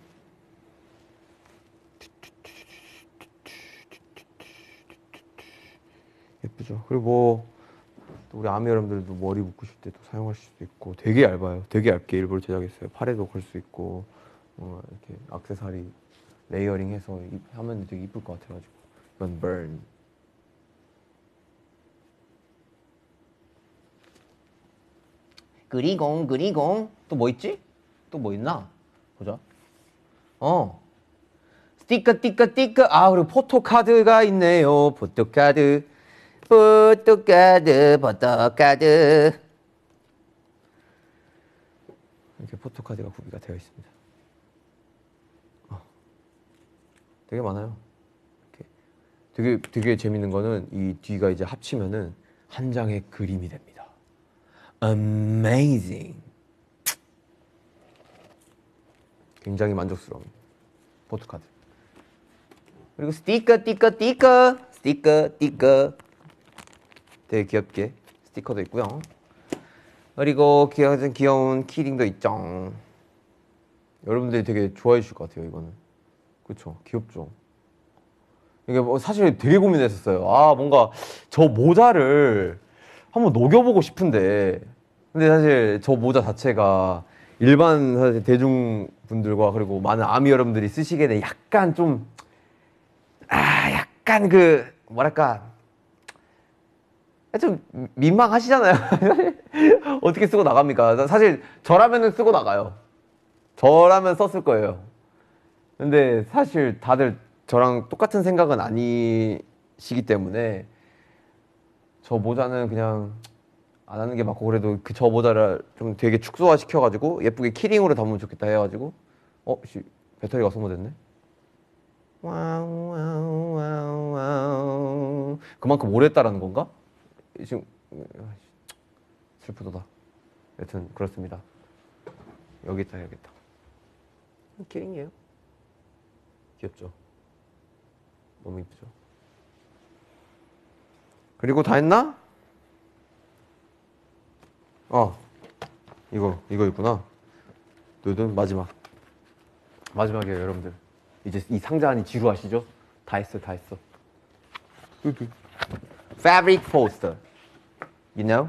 예쁘죠. 그리고 뭐 우리 아미 여러분들도 머리 묶으실 때도 사용하실 수도 있고, 되게 얇아요. 되게 얇게 일부러 제작했어요. 팔에도 걸 수 있고, 뭐 이렇게 액세서리 레이어링해서 하면 되게 이쁠 것 같아가지고. 이건 burn. 그리고 그리고 또 뭐 있지? 또 뭐 있나? 보자. 어. 스티커 띠꺼 띠꺼. 아, 그리고 포토카드가 있네요. 포토카드. 포토카드 포토카드. 이렇게 포토카드가 구비가 되어 있습니다. 어. 되게 많아요. 이렇게. 되게 되게 재밌는 거는 이 뒤가 이제 합치면은 한 장의 그림이 됩니다. Amazing. 굉장히 만족스러운 포토카드. 그리고 스티커 띠꺼 띠꺼 스티커 띠꺼. 되게 귀엽게 스티커도 있고요. 그리고 귀여운, 귀여운 키링도 있죠. 여러분들이 되게 좋아해 주실 것 같아요. 이거는. 그렇죠. 귀엽죠. 이게 뭐 사실 되게 고민했었어요. 아, 뭔가 저 모자를 한번 녹여보고 싶은데, 근데 사실 저 모자 자체가 일반 사실 대중분들과 그리고 많은 아미 여러분들이 쓰시기에 는 약간 좀, 아, 약간 그 뭐랄까 좀 민망하시잖아요. 어떻게 쓰고 나갑니까? 사실 저라면은 쓰고 나가요. 저라면 썼을 거예요. 근데 사실 다들 저랑 똑같은 생각은 아니시기 때문에 저 모자는 그냥 안 하는 게 맞고, 그래도 그 저 모자를 좀 되게 축소화 시켜가지고 예쁘게 키링으로 담으면 좋겠다 해가지고, 어? 씨, 배터리가 소모됐네? 와우 와우 와우 와우. 그만큼 오래 했다라는 건가? 지금 슬프도다. 여튼 그렇습니다. 여기 있다, 여기 있다. 키링이에요. 귀엽죠? 너무 이쁘죠? 그리고 다 했나? 어, 이거 이거 있구나. 누든 마지막. 마지막이에요, 여러분들. 이제 이 상자 안이 지루하시죠? 다 했어, 다 했어. Fabric poster. You know?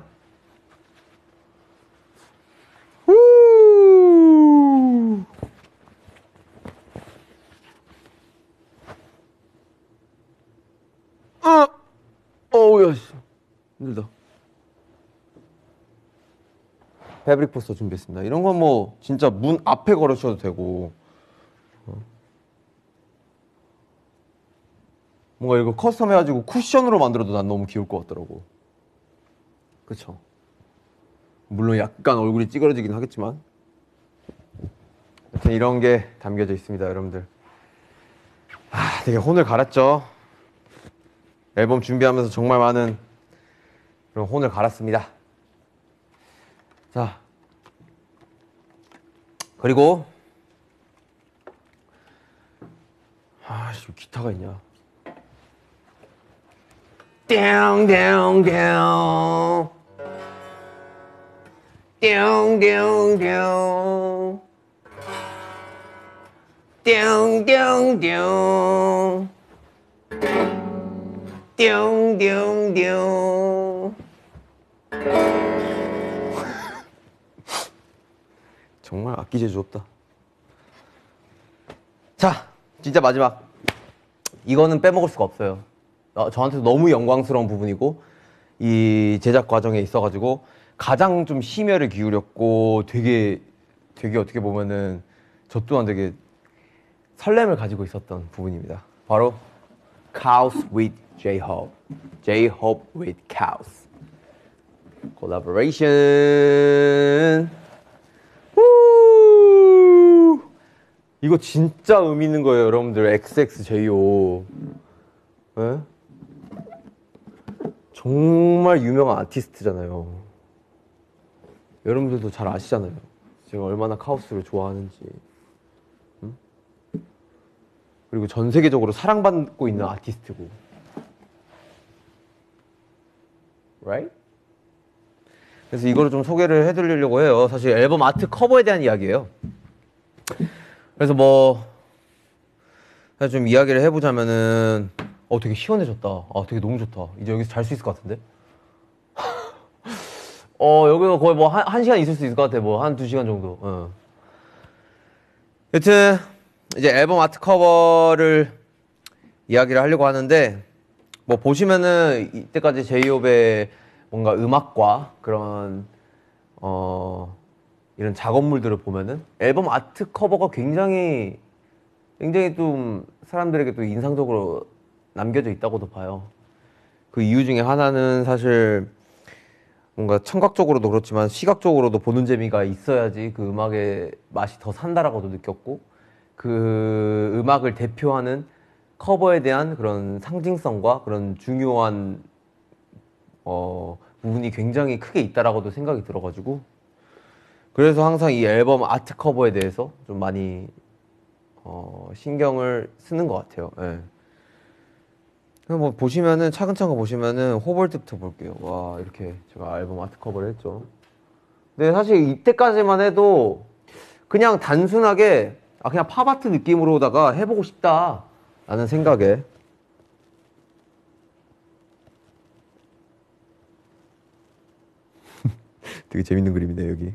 후! 어! 어우야, 씨. 힘들다. 패브릭 포스터 준비했습니다. 이런 건 뭐 진짜 문 앞에 걸으셔도 되고, 어. 뭔가 이거 커스텀 해가지고 쿠션으로 만들어도 난 너무 귀여울 것 같더라고. 그쵸? 물론 약간 얼굴이 찌그러지긴 하겠지만 여튼 이런 게 담겨져 있습니다, 여러분들. 아, 되게 혼을 갈았죠. 앨범 준비하면서 정말 많은 그런 혼을 갈았습니다. 자, 그리고 아씨, 기타가 있냐? 띵띵띵 띵띵띵 띵띵띵 띵띵띵 정말 악기 재주 없다. 자, 진짜 마지막. 이거는 빼먹을 수가 없어요. 어, 저한테도 너무 영광스러운 부분이고 이 제작 과정에 있어가지고 가장 좀 심혈을 기울였고 되게 되게 어떻게 보면은 저 또한 되게 설렘을 가지고 있었던 부분입니다. 바로 Cows with J-Hope, J-Hope with Cows collaboration. 우! 이거 진짜 의미 있는 거예요, 여러분들. 엑스엑스제이오피. 네? 정말 유명한 아티스트잖아요. 여러분들도 잘 아시잖아요. 제가 얼마나 카오스를 좋아하는지. 응? 그리고 전 세계적으로 사랑받고 있는 아티스트고. Right? 그래서 이거를 좀 소개를 해드리려고 해요. 사실 앨범 아트 커버에 대한 이야기예요. 그래서 뭐 좀 이야기를 해보자면은 어 되게 시원해졌다. 아 되게 너무 좋다. 이제 여기서 잘 수 있을 것 같은데? 어 여기서 거의 뭐 한 한 시간 있을 수 있을 것 같아. 뭐 한 두 시간 정도. 어. 여튼 이제 앨범 아트 커버를 이야기를 하려고 하는데 뭐 보시면은 이때까지 제이홉의 뭔가 음악과 그런 어 이런 작업물들을 보면은 앨범 아트 커버가 굉장히 굉장히 좀 사람들에게 또 인상적으로 남겨져 있다고도 봐요. 그 이유 중에 하나는 사실 뭔가 청각적으로도 그렇지만 시각적으로도 보는 재미가 있어야지 그 음악의 맛이 더 산다라고도 느꼈고 그 음악을 대표하는 커버에 대한 그런 상징성과 그런 중요한 어 부분이 굉장히 크게 있다라고도 생각이 들어가지고 그래서 항상 이 앨범 아트 커버에 대해서 좀 많이 어 신경을 쓰는 것 같아요. 예. 뭐 보시면은 차근차근 보시면은 호벌트부터 볼게요. 와 이렇게 제가 앨범 아트 커버를 했죠. 근데 사실 이때까지만 해도 그냥 단순하게 아 그냥 팝아트 느낌으로다가 해보고 싶다 라는 생각에 되게 재밌는 그림이네 여기.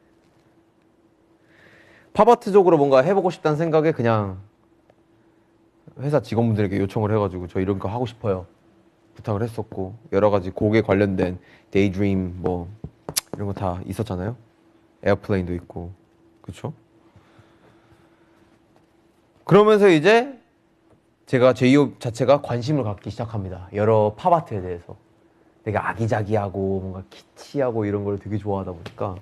팝아트적으로 뭔가 해보고 싶다는 생각에 그냥 회사 직원분들에게 요청을 해가지고 저 이런 거 하고 싶어요 부탁을 했었고 여러 가지 곡에 관련된 데이드림 뭐 이런 거 다 있었잖아요. 에어플레인도 있고 그쵸? 그러면서 이제 제가 제이홉 자체가 관심을 갖기 시작합니다. 여러 팝아트에 대해서 되게 아기자기하고 뭔가 키치하고 이런 걸 되게 좋아하다 보니까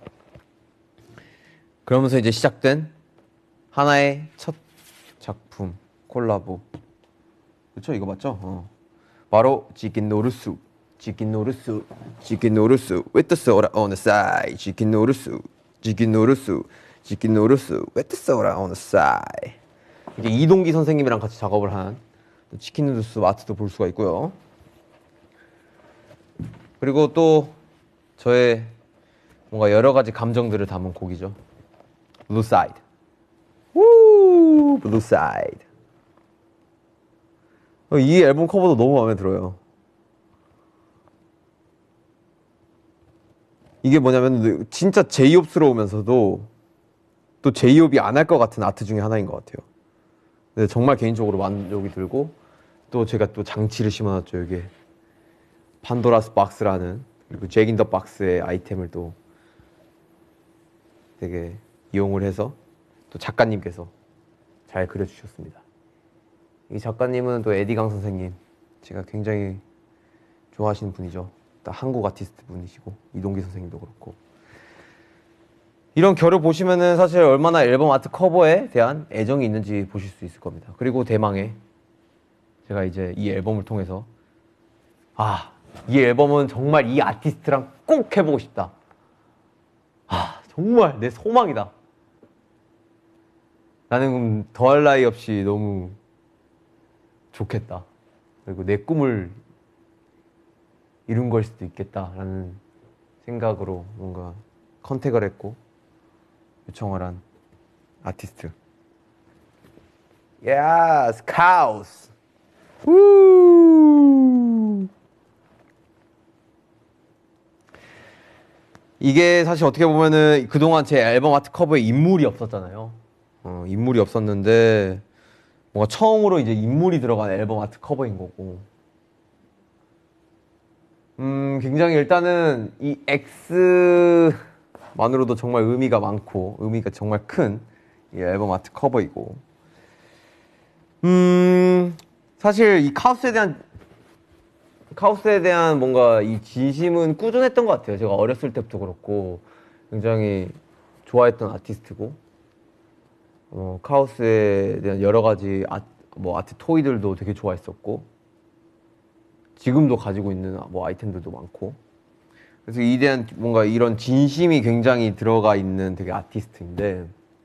그러면서 이제 시작된 하나의 첫 작품 콜라보 그쵸? 이거 맞죠? 어. 바로 치킨 노르스 치킨 노르스 치킨 노르스 with the soda on the side 치킨 노르스 치킨 노르스 치킨 노르스 with the soda on the side 이게 이동기 선생님이랑 같이 작업을 한 치킨 노르스 아트도 볼 수가 있고요. 그리고 또 저의 뭔가 여러 가지 감정들을 담은 곡이죠. Blue Side. 우 Blue Side. 이 앨범 커버도 너무 마음에 들어요. 이게 뭐냐면 진짜 제이홉스러우면서도 또 제이홉이 안 할 것 같은 아트 중에 하나인 것 같아요. 근데 정말 개인적으로 만족이 들고 또 제가 또 장치를 심어놨죠. 여기에 판도라스 박스라는 그리고 잭 인 더 박스의 아이템을 또 되게 이용을 해서 또 작가님께서 잘 그려주셨습니다. 이 작가님은 또 에디강 선생님 제가 굉장히 좋아하시는 분이죠. 또 한국 아티스트 분이시고 이동기 선생님도 그렇고 이런 결을 보시면은 사실 얼마나 앨범 아트 커버에 대한 애정이 있는지 보실 수 있을 겁니다. 그리고 대망의 제가 이제 이 앨범을 통해서 아, 이 앨범은 정말 이 아티스트랑 꼭 해보고 싶다. 아, 정말 내 소망이다. 나는 더할 나위 없이 너무 좋겠다. 그리고 내 꿈을 이룬 걸 수도 있겠다라는 생각으로 뭔가 컨택을 했고 요청을 한 아티스트. Yes, 카우스. 우. 이게 사실 어떻게 보면은 그동안 제 앨범 아트 커버에 인물이 없었잖아요. 어, 인물이 없었는데 뭔가 처음으로 이제 인물이 들어간 앨범 아트 커버인 거고. 음, 굉장히 일단은 이 X만으로도 정말 의미가 많고 의미가 정말 큰 이 앨범 아트 커버이고. 음, 사실 이 카우스에 대한 카우스에 대한 뭔가 이 진심은 꾸준했던 것 같아요. 제가 어렸을 때부터 그렇고 굉장히 좋아했던 아티스트고, 어, 카우스에 대한 여러 가지 아, 뭐 아트 토이들도 되게 좋아했었고, 지금도 가지고 있는 뭐 아이템들도 많고, 그래서 이에 대한 뭔가 이런 진심이 굉장히 들어가 있는 되게 아티스트인데,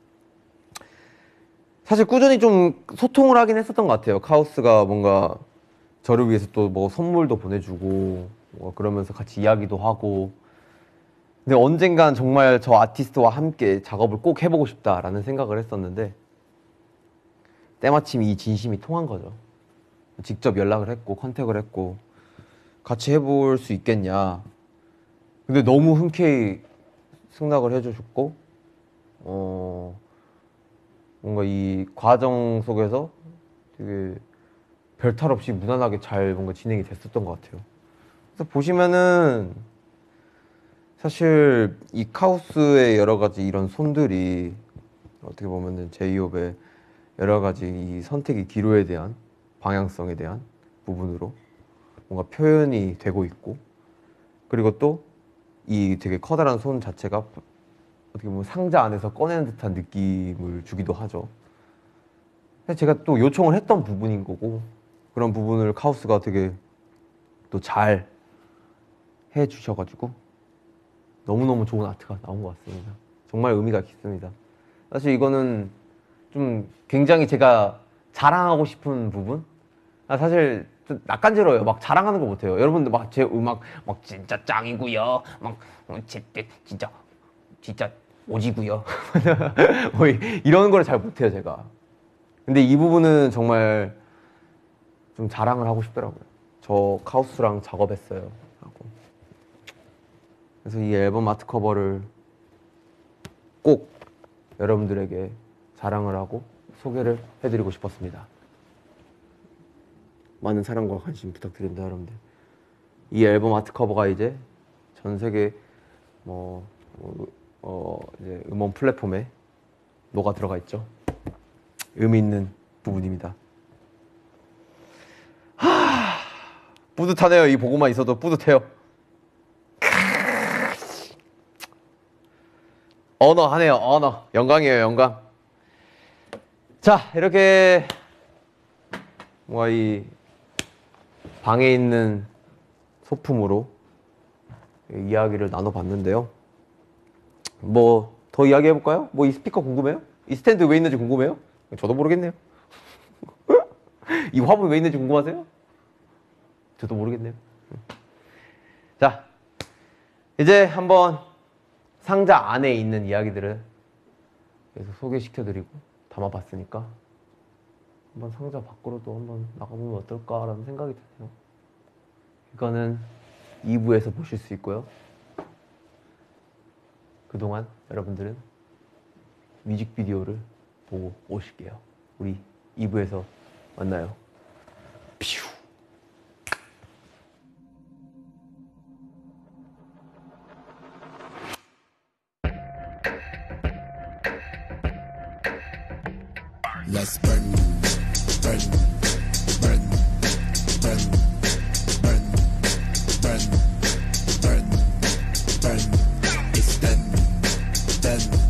사실 꾸준히 좀 소통을 하긴 했었던 것 같아요. 카우스가 뭔가 저를 위해서 또 뭐 선물도 보내주고 뭐 그러면서 같이 이야기도 하고. 근데 언젠간 정말 저 아티스트와 함께 작업을 꼭 해보고 싶다라는 생각을 했었는데 때마침 이 진심이 통한 거죠. 직접 연락을 했고 컨택을 했고 같이 해볼 수 있겠냐. 근데 너무 흔쾌히 승낙을 해주셨고, 어 뭔가 이 과정 속에서 되게 별탈 없이 무난하게 잘 뭔가 진행이 됐었던 것 같아요. 그래서 보시면은 사실 이 카우스의 여러 가지 이런 손들이 어떻게 보면은 제이홉의 여러 가지 이 선택의 기로에 대한 방향성에 대한 부분으로 뭔가 표현이 되고 있고, 그리고 또 이 되게 커다란 손 자체가 어떻게 보면 상자 안에서 꺼내는 듯한 느낌을 주기도 하죠. 제가 또 요청을 했던 부분인 거고, 그런 부분을 카우스가 되게 또 잘 해주셔가지고 너무너무 좋은 아트가 나온 것 같습니다. 정말 의미가 깊습니다. 사실 이거는 좀 굉장히 제가 자랑하고 싶은 부분? 아, 사실 좀 낯간지러워요. 막 자랑하는 거 못해요. 여러분들 막 제 음악 막 진짜 짱이고요. 막 제때 진짜 진짜 오지고요. 뭐 이런 걸 잘 못해요, 제가. 근데 이 부분은 정말 좀 자랑을 하고 싶더라고요. 저 카우스랑 작업했어요 하고. 그래서 이 앨범 아트 커버를 꼭 여러분들에게 자랑을 하고 소개를 해드리고 싶었습니다. 많은 사랑과 관심 부탁드립니다, 여러분들. 이 앨범 아트 커버가 이제 전 세계 뭐, 뭐 어, 이제 음원 플랫폼에 녹아 들어가 있죠. 의미 있는 부분입니다. 하... 뿌듯하네요. 이 보고만 있어도 뿌듯해요. 언어하네요. 언어. 영광이에요. 영광. 자, 이렇게 뭔가 이 방에 있는 소품으로 이야기를 나눠봤는데요. 뭐 더 이야기해볼까요? 뭐 이 스피커 궁금해요? 이 스탠드 왜 있는지 궁금해요? 저도 모르겠네요. 이 화분 왜 있는지 궁금하세요? 저도 모르겠네요. 자, 이제 한번 상자 안에 있는 이야기들을 계속 소개시켜드리고 담아봤으니까 한번 상자 밖으로도 한번 나가보면 어떨까라는 생각이 드네요. 이거는 이 부에서 보실 수 있고요. 그동안 여러분들은 뮤직비디오를 보고 오실게요. 우리 이 부에서 만나요. 퓨. Let's burn, burn, burn, burn, burn, burn, burn, burn. It's done, done.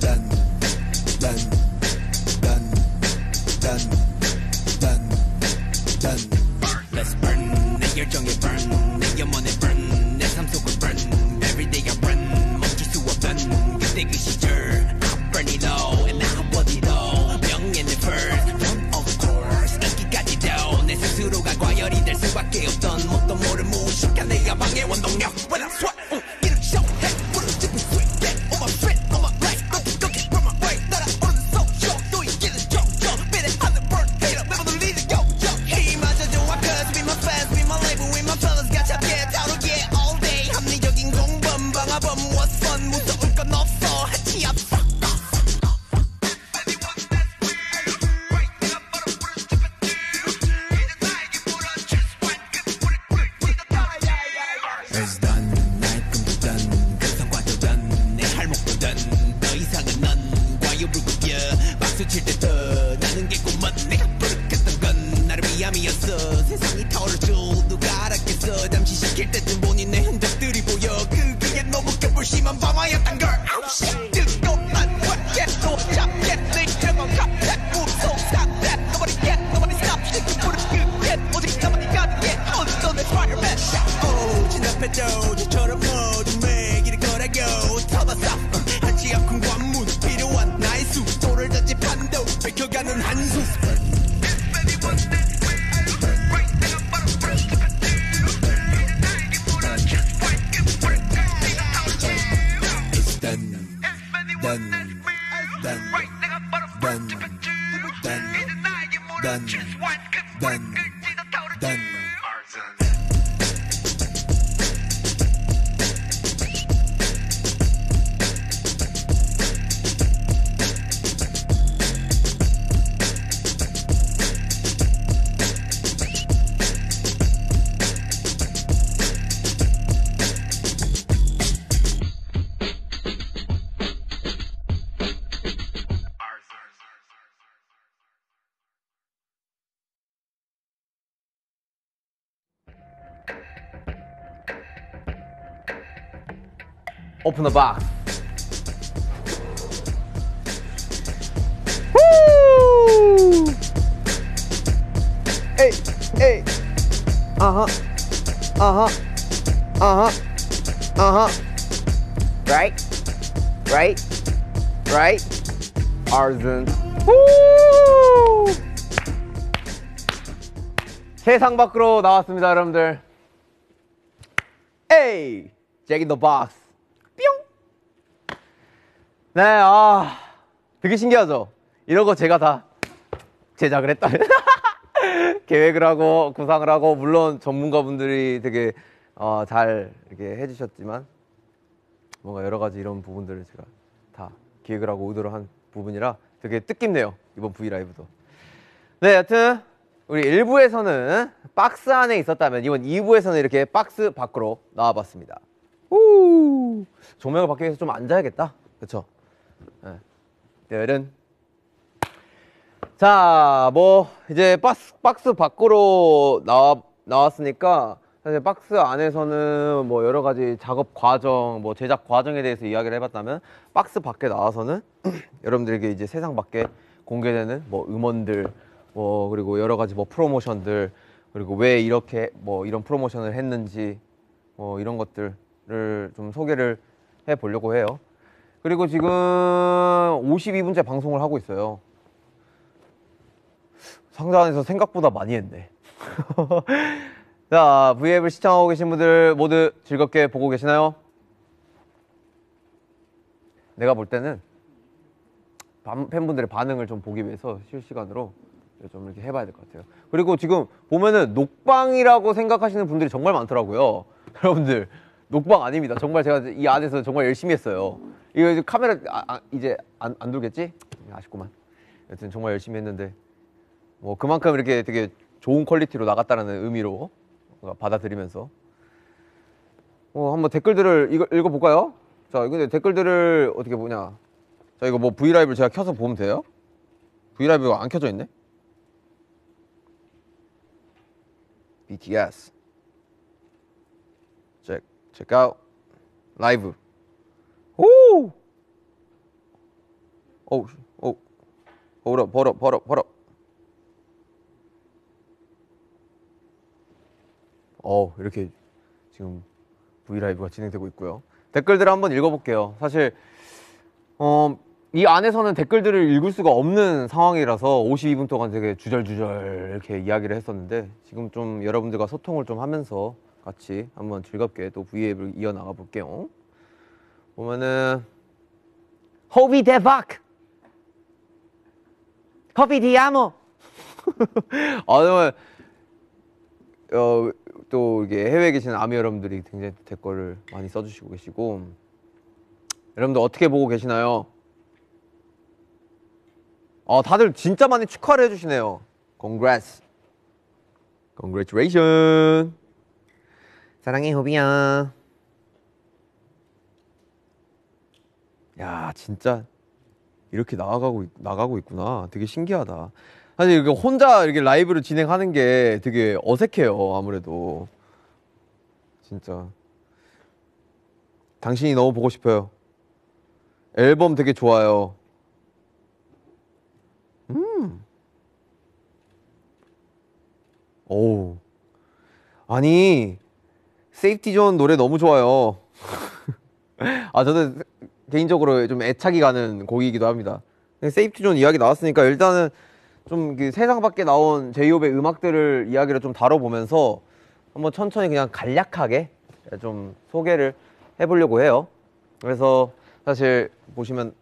done, done, done, done, done, done. Let's burn 내 열정에 burn 내 염원에 burn 내 삶 속을 burn every day I run 멈출 수 없던 그때 그 시절 I burn it all and I burn it all 명예는 first one of course 인기까지도 내 스스로가 과열이 될 수밖에 없던 뭣도 모를 무식한 내 야망의 원동력 When I sweat uh, 이름 쇼해 불을 짚은 sweet get on my feet on my life 거기 거기 from my way 날아오르는 소쇼 또 이기는 종종 비례하는 burn hater 매번 울리는 요요 힘마저 좋아 cause be my fans be my label be my fellas 가차게 다루게 all day 합리적인 공범 방화범 what's fun 무서울 건 없어 해치 앞서 It's done, 나의 꿈도 done, 그 성과도 done, 내 할목도 done. 더 이상은 넌 과유불급이야. 박수 칠 때 더 나는 게 꿈은 내가 부르겠던 건 나를 위함이었어. 세상이 털어줄 누가 알았겠어. 잠시 시킬 때쯤 보니 내 흔적들이 보여. 그게 너무 끝불심한 방화였단 걸. Oh shit, 뜨겁만 확해 또 잡게 내 결국 갑해 무서운 상대. Nobody get, nobody stop. 그 불을 끄게 오직 나만이 가능해. 어디서 내 Spider-Man shot. 진압해도 저처럼 모든 매기를 거라고 터봤어 한치 앞큰 관문 필요한 나의 수도를 던지 판도 뺏겨가는 한숨 It's done, done, done, done, done, done, done, done. Open the box. Woo! Hey, hey. Uh huh. Uh huh. Uh huh. Uh huh. Right? Right? Right? Arson. Woo! 세상 밖으로 나왔습니다, 여러분들. Hey! Jack in the box. 뿅! 네, 아, 되게 신기하죠? 이런 거 제가 다 제작을 했다. 계획을 하고, 구상을 하고, 물론 전문가분들이 되게 어, 잘 이렇게 해주셨지만, 뭔가 여러 가지 이런 부분들을 제가 다 기획을 하고 의도를 한 부분이라 되게 뜻깊네요. 이번 브이라이브도. 네, 여튼, 우리 일 부에서는 박스 안에 있었다면, 이번 이 부에서는 이렇게 박스 밖으로 나와봤습니다. 우 조명을 밖에 해서 좀 앉아야겠다. 그쵸? 네. 내일은 자, 뭐 이제 박스, 박스 밖으로 나와, 나왔으니까 사실 박스 안에서는 뭐 여러 가지 작업 과정, 뭐 제작 과정에 대해서 이야기를 해봤다면 박스 밖에 나와서는 여러분들에게 이제 세상 밖에 공개되는 뭐 음원들, 뭐 그리고 여러 가지 뭐 프로모션들, 그리고 왜 이렇게 뭐 이런 프로모션을 했는지 뭐 이런 것들을 좀 소개를 해 보려고 해요. 그리고 지금 오십이 분째 방송을 하고 있어요. 상자 안에서 생각보다 많이 했네. 자, 브이앱을 시청하고 계신 분들 모두 즐겁게 보고 계시나요? 내가 볼 때는 팬분들의 반응을 좀 보기 위해서 실시간으로 좀 이렇게 해봐야 될 것 같아요. 그리고 지금 보면은 녹방이라고 생각하시는 분들이 정말 많더라고요. 여러분들, 녹방 아닙니다. 정말 제가 이 안에서 정말 열심히 했어요. 이거 이제 카메라 아, 아, 이제 안, 안 돌겠지? 아쉽구만. 여튼 정말 열심히 했는데 뭐 그만큼 이렇게 되게 좋은 퀄리티로 나갔다는 의미로 받아들이면서 어, 한번 댓글들을 이거 읽어볼까요? 자, 근데 댓글들을 어떻게 보냐? 자, 이거 뭐 브이라이브를 제가 켜서 보면 돼요? 브이라이브가 안 켜져 있네? 비티에스 check check out 라이브. 오! 어우, 어, 버려, 버려, 버려, 버려. 어, 이렇게 지금 브이라이브가 진행되고 있고요. 댓글들을 한번 읽어볼게요. 사실 어, 이 안에서는 댓글들을 읽을 수가 없는 상황이라서 오십이 분 동안 되게 주절주절 이렇게 이야기를 했었는데 지금 좀 여러분들과 소통을 좀 하면서 같이 한번 즐겁게 또 브이앱을 이어나가 볼게요. 보면은 호비 대박! 호비 디아모! 아, 정말 어, 또 이게 해외에 계시는 아미 여러분들이 굉장히 댓글을 많이 써주시고 계시고, 여러분들 어떻게 보고 계시나요? 어, 다들 진짜 많이 축하를 해주시네요. Congrats. Congratulations. 사랑해 호비야. 야, 진짜 이렇게 나가고 나가고 있구나. 되게 신기하다. 사실 이렇게 혼자 이렇게 라이브를 진행하는 게 되게 어색해요. 아무래도 진짜 당신이 너무 보고 싶어요. 앨범 되게 좋아요. 음. 오. 아니, 세이프티존 노래 너무 좋아요. 아, 저는 개인적으로 좀 애착이 가는 곡이기도 합니다. 세이프티존 이야기 나왔으니까 일단은 좀 그 세상 밖에 나온 제이홉의 음악들을 이야기를 좀 다뤄보면서 한번 천천히 그냥 간략하게 좀 소개를 해보려고 해요. 그래서 사실 보시면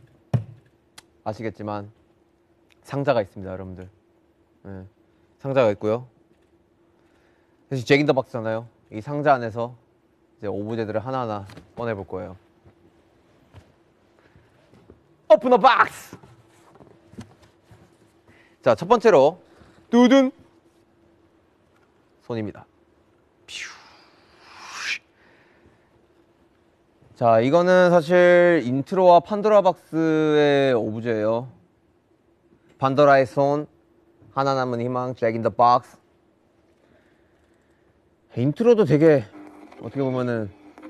아시겠지만 상자가 있습니다, 여러분들. 네, 상자가 있고요. 사실 잭 인 더 박스잖아요. 이 상자 안에서 이제 오브제들을 하나하나 꺼내볼 거예요. 오픈 더 박스! 자, 첫 번째로 두둔 손입니다. 자, 이거는 사실 인트로와 판도라 박스의 오브제예요. 판도라의 손, 하나 남은 희망, 잭 인 더 박스. 인트로도 되게 어떻게 보면은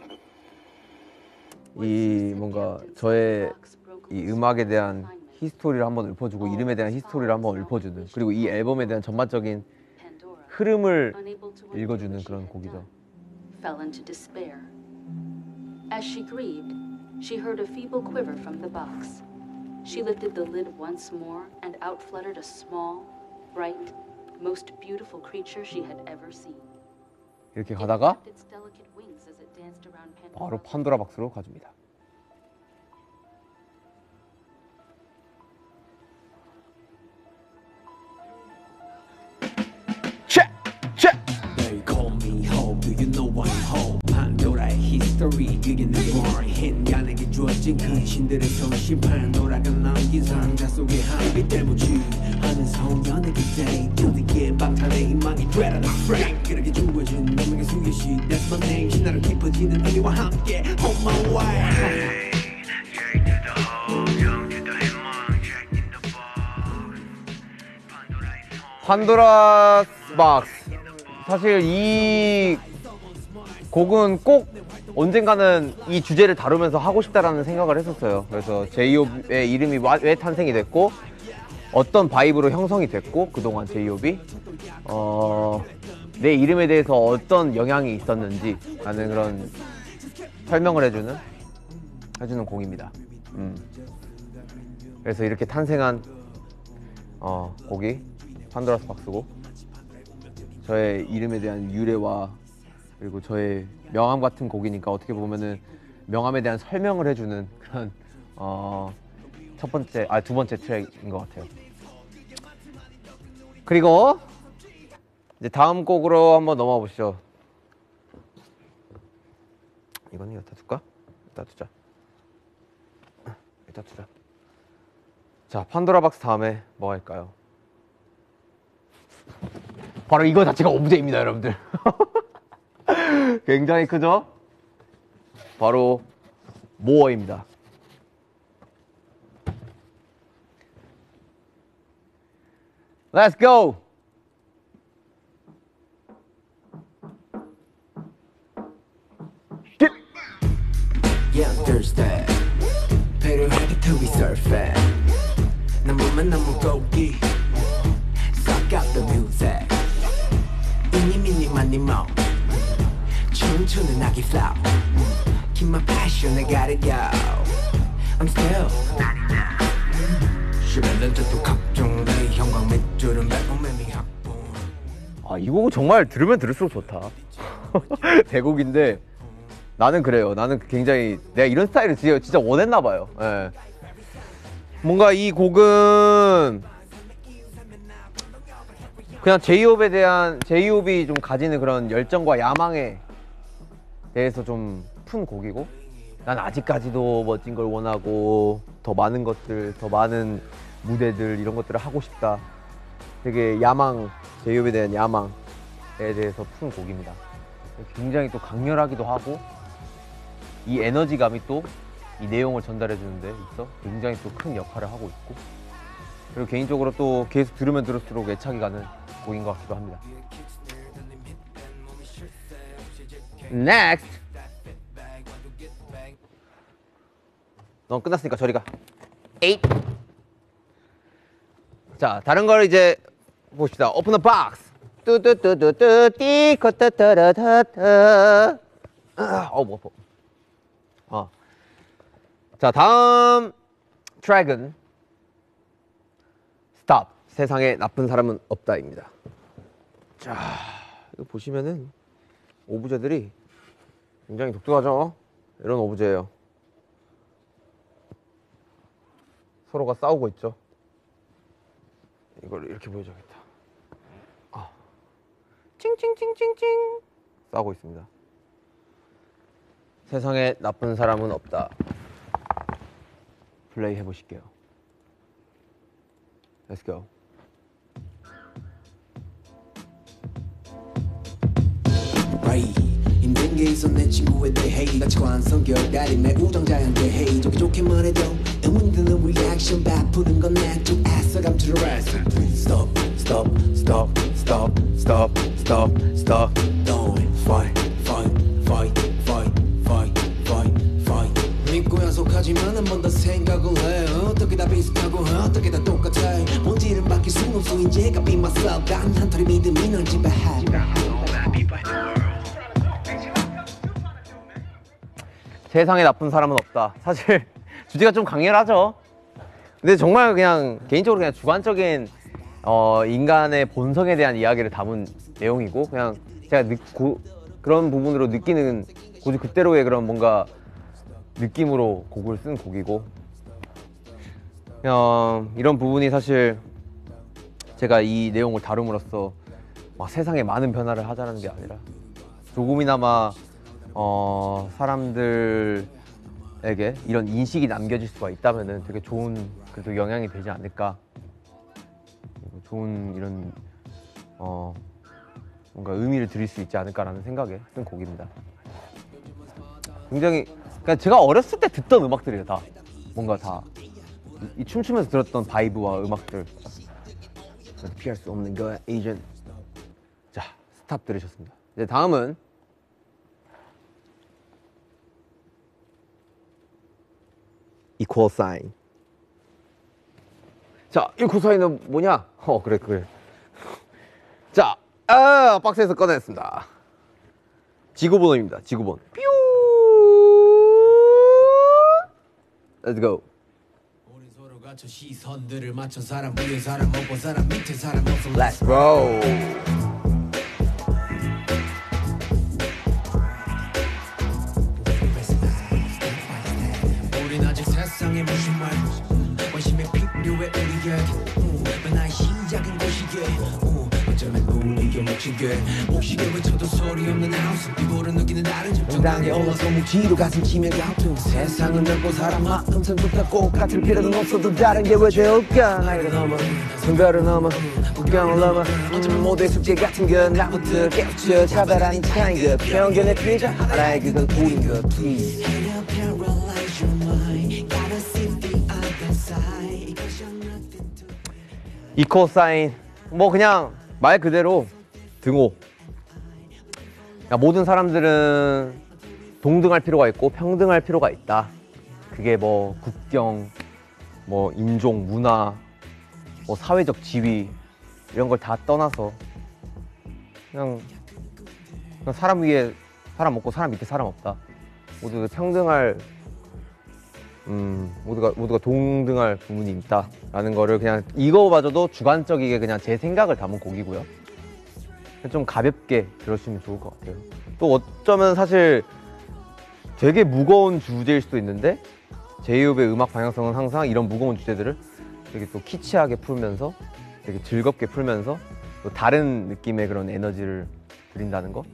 이 뭔가 저의 이 음악에 대한 히스토리를 한번 읊어주고 이름에 대한 히스토리를 한번 읊어주는, 그리고 이 앨범에 대한 전반적인 흐름을 읽어주는 그런 곡이죠. Fell into despair. As she grieved, she heard a feeble quiver from the box. She lifted the lid once more and out fluttered a small, bright, most beautiful creature she had ever seen. 이렇게 가다가 바로 판도라 박스로 가줍니다. They call me Hope, do you know I'm Hope? 판도라의 history, 그게 내 머리엔 나에게 주어진 그 신들의 손신. 판도라가 남긴 상자 속에 한빛 대무치하는 소년의 그때 저에게 방탄의 희망이 되라는 frame. 그렇게 주어진 운명의 수요시, that's my name. 신나는 깊어지는 의미와 함께 on my way. 판도라 박스. 사실 이 곡은 꼭 언젠가는 이 주제를 다루면서 하고 싶다라는 생각을 했었어요. 그래서 제이홉의 이름이 왜 탄생이 됐고 어떤 바이브로 형성이 됐고 그동안 제이홉이 어, 내 이름에 대해서 어떤 영향이 있었는지 라는 그런 설명을 해주는 해주는 곡입니다. 음. 그래서 이렇게 탄생한 어, 곡이 판도라스 박스고, 저의 이름에 대한 유래와 그리고 저의 명함 같은 곡이니까 어떻게 보면은 명함에 대한 설명을 해주는 그런 어, 첫 번째, 아, 두 번째 트랙인 것 같아요. 그리고 이제 다음 곡으로 한번 넘어가 보시죠. 이건 여기다 둘까? 여기다 두자. 여기다 두자. 자, 판도라 박스 다음에 뭐 할까요? 바로 이거 자체가 오브제입니다, 여러분들. 굉장히 크죠? 바로 모어입니다. Let's go! Yeah, there's that. 배려하게 till we surfing. 너무만 너무 고기. Suck out the music. 이니 미니 마니 모. 춤추는 아기 flow. Keep my passion, I gotta go. I'm still 시간은 저도 각종 내 형광 밑줄은 매콤한 미 학봉. 아, 이 곡은 정말 들으면 들을수록 좋다. 대곡인데 나는 그래요. 나는 굉장히 내가 이런 스타일을 진짜, 진짜 원했나 봐요. 예. 뭔가 이 곡은 그냥 제이홉에 대한 제이홉이 좀 가지는 그런 열정과 야망에 대해서 좀 푼 곡이고, 난 아직까지도 멋진 걸 원하고 더 많은 것들, 더 많은 무대들 이런 것들을 하고 싶다. 되게 야망, 제이홉에 대한 야망에 대해서 푼 곡입니다. 굉장히 또 강렬하기도 하고 이 에너지감이 또 이 내용을 전달해 주는데 있어 굉장히 또 큰 역할을 하고 있고, 그리고 개인적으로 또 계속 들으면 들을수록 애착이 가는 곡인 것 같기도 합니다. Next. 넌 끝났으니까 저리 가. 에잇. 자, 다른 걸 이제 봅시다. Open the box. 뚜뚜뚜뚜뚜 띠코따따라타타. 어, 뭐, 뭐. 어. 자, 다음 트랙은 Stop. 세상에 나쁜 사람은 없다입니다. 자, 이거 보시면은 오브제들이 굉장히 독특하죠? 이런 오브제예요. 서로가 싸우고 있죠. 이걸 이렇게 보여줘야겠다. 아. 칭칭칭칭칭 싸우고 있습니다. 세상에 나쁜 사람은 없다. 플레이 해보실게요. Let's go. 힘든 게 있어 내 친구에 대해 가치관 성격 가림에 우정자에 대해 좋게 좋게 말해도 의문이 드는 리액션 베푸는 건 내 좀 애써 감추려했어. Stop, stop, stop, stop, stop, stop, stop. Don't fight, fight, fight, fight, fight, fight, fight. 믿고 약속하지만 한 번 더 생각을 해. 어떻게 다 비슷하고 어떻게 다 똑같아. 본질은 바뀔 순 없어. 이제 가 be myself. 단 한 털의 믿음이 널 지배해. 세상에 나쁜 사람은 없다. 사실 주제가 좀 강렬하죠. 근데 정말 그냥 개인적으로 그냥 주관적인 어, 인간의 본성에 대한 이야기를 담은 내용이고, 그냥 제가 느, 고, 그런 부분으로 느끼는 고주 그대로의 그런 뭔가 느낌으로 곡을 쓴 곡이고, 그냥 이런 부분이 사실 제가 이 내용을 다룸으로써 막 세상에 많은 변화를 하자는 게 아니라 조금이나마 어, 사람들에게 이런 인식이 남겨질 수가 있다면은 되게 좋은 그래도 영향이 되지 않을까. 그리고 좋은 이런 어, 뭔가 의미를 드릴 수 있지 않을까라는 생각에 쓴 곡입니다. 굉장히 그냥 제가 어렸을 때 듣던 음악들이에요. 다 뭔가 다 이 춤추면서 들었던 바이브와 음악들. 피할 수 없는 거야, 에이전트. 자, 스탑 들으셨습니다. 이제 다음은 equal sign. 자, equal sign은 뭐냐? 어, 그래, 그래. 자, 아, 박스에서 꺼냈습니다. 지구본입니다. 지구본. 뾰. Let's go. 우리 서로 갖춰 시선들을 맞춰 사람 위에 사람 먹고 사람 밑에 사람 없어. Let's go. 우린 아직 세상에 무슨 말 관심이 필요해 우리에게 나의 시작은 곳이게 어쩌면 우리에게 묻히게 옥시게 외쳐도 소리 없는 하우스 비보를 느끼는 다른 정당에 올라서 묵지로 가슴 치며 갸우뚱 세상은 넓고 사람 마음 성숙다 똑같을 필요는 없어도 다른 게 왜 좋을까. 나이를 넘어 성별을 넘어 국경을 넘어 음, 모두의 숙제 같은 건 나부터 깨우쳐 차별하는 차인 것 편견의 피해자 알아야 그건 우린 것 please. equal sign. 뭐 그냥 말 그대로 등호. 야, 모든 사람들은 동등할 필요가 있고 평등할 필요가 있다. 그게 뭐 국경, 뭐 인종, 문화, 뭐 사회적 지위 이런 걸 다 떠나서 그냥, 그냥 사람 위에 사람 없고 사람 밑에 사람 없다. 모두 평등할 음, 모두가 모두가 동등할 부분이 있다라는 거를 그냥 이거마저도 주관적이게 그냥 제 생각을 담은 곡이고요. 좀 가볍게 들으시면 좋을 것 같아요. 또 어쩌면 사실 되게 무거운 주제일 수도 있는데 제이홉의 음악 방향성은 항상 이런 무거운 주제들을 되게 또 키치하게 풀면서 되게 즐겁게 풀면서 또 다른 느낌의 그런 에너지를 드린다는 거,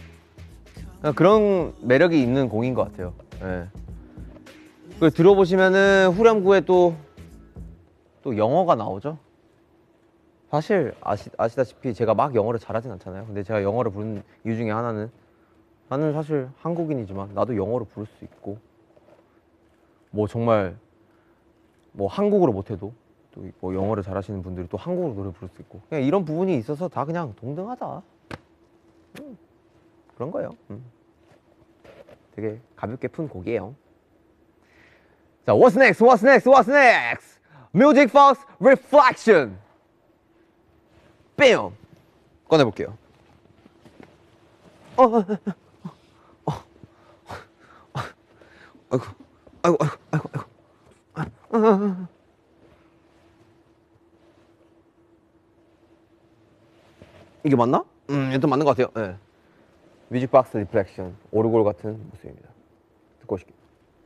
그런 매력이 있는 곡인 것 같아요. 네. 그 들어보시면은 후렴구에 또, 또 영어가 나오죠. 사실 아시, 아시다시피 제가 막 영어를 잘하진 않잖아요. 근데 제가 영어를 부르는 이유 중에 하나는 나는 사실 한국인이지만 나도 영어로 부를 수 있고 뭐 정말 뭐 한국어로 못해도 또 뭐 영어를 잘하시는 분들이 또 한국어로 노래 부를 수 있고 그냥 이런 부분이 있어서 다 그냥 동등하다. 음, 그런 거예요. 음. 되게 가볍게 푼 곡이에요. 자, what's next? What's next? What's next? Music Box Reflection. 뺨! 꺼내볼게요. 어, 어, 어, 어, 어, 아이고, 아이고, 아이고, 아이고, 아이고. 아, 이게 맞나? 음, 일단 맞는 것 같아요. 네. 뮤직 박스 리플렉션, 오르골 같은 모습입니다. 듣고 오실게요.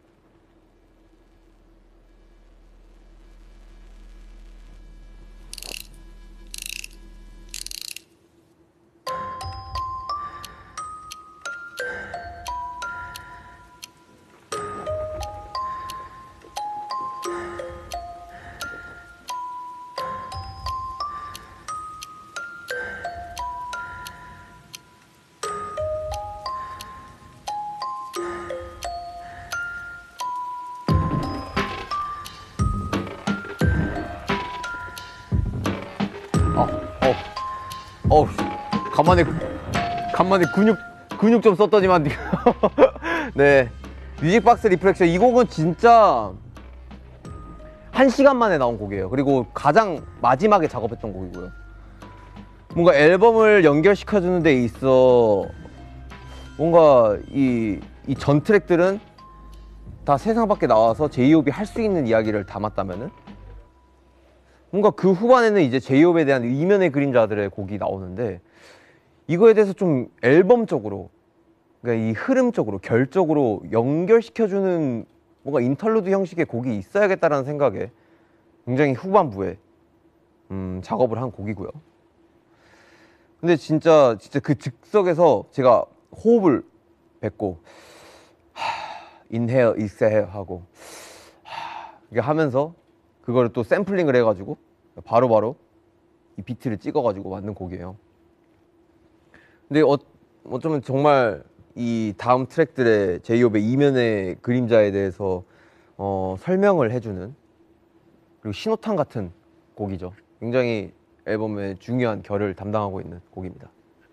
어우, 간만에, 간만에 근육, 근육 좀 썼더니만. 네. 뮤직박스 리플렉션. 이 곡은 진짜 한 시간 만에 나온 곡이에요. 그리고 가장 마지막에 작업했던 곡이고요. 뭔가 앨범을 연결시켜주는 데 있어 뭔가 이, 이 전 트랙들은 다 세상 밖에 나와서 제이홉이 할 수 있는 이야기를 담았다면은 뭔가 그 후반에는 이제 제이홉에 대한 이면의 그림자들의 곡이 나오는데 이거에 대해서 좀 앨범적으로, 그러니까 이 흐름적으로, 결적으로 연결시켜주는 뭔가 인터루드 형식의 곡이 있어야겠다라는 생각에 굉장히 후반부에 음, 작업을 한 곡이고요. 근데 진짜 진짜 그 즉석에서 제가 호흡을 뱉고 인헤어, 익스헤어 하고 하, 이렇게 하면서 그거를 또 샘플링을 해가지고 바로바로 이 비트를 찍어가지고 만든 곡이에요. 근데 어, 어쩌면 정말 이 다음 트랙들의 제이홉의 이면의 그림자에 대해서 어, 설명을 해주는, 그리고 신호탄 같은 곡이죠. 굉장히 앨범의 중요한 결을 담당하고 있는 곡입니다.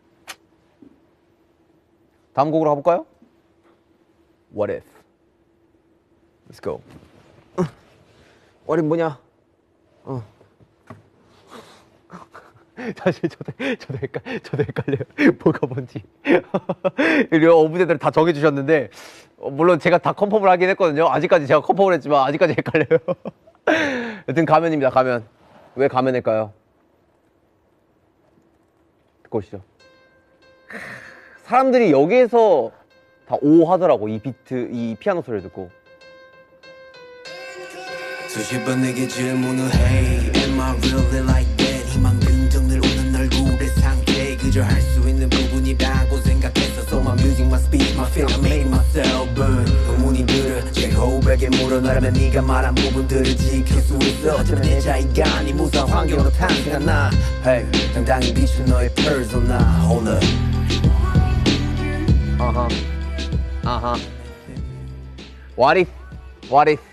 다음 곡으로 가볼까요? What if? Let's go. What if 뭐냐? 어. 사실 저도 저도 헷갈 저도 헷갈려요. 뭐가 뭔지. 이 어부대들 다 정해주셨는데 어, 물론 제가 다 컨펌을 하긴 했거든요. 아직까지 제가 컨펌을 했지만 아직까지 헷갈려요. 여튼 가면입니다. 가면. 왜 가면일까요? 듣고 오시죠. 사람들이 여기에서 다 오 하더라고. 이 비트, 이 피아노 소리를 듣고. 수십 번 내게 질문을 해 Am I really like that? 희망 긍정들 오는 얼굴의 상태 그저 할 수 있는 부분이라고 생각했어. So my music, my speech, my feel, I made myself burn. 의문이 들어 제호백에 물어나라면 네가 말한 부분들을 지킬 수 있어. 어쩌면 내 자의가 아닌 무사한 환경으로 탄생한 나. Hey, 당당히 비춘 너의 persona. Hold up. 아하, 아하. What if? What if?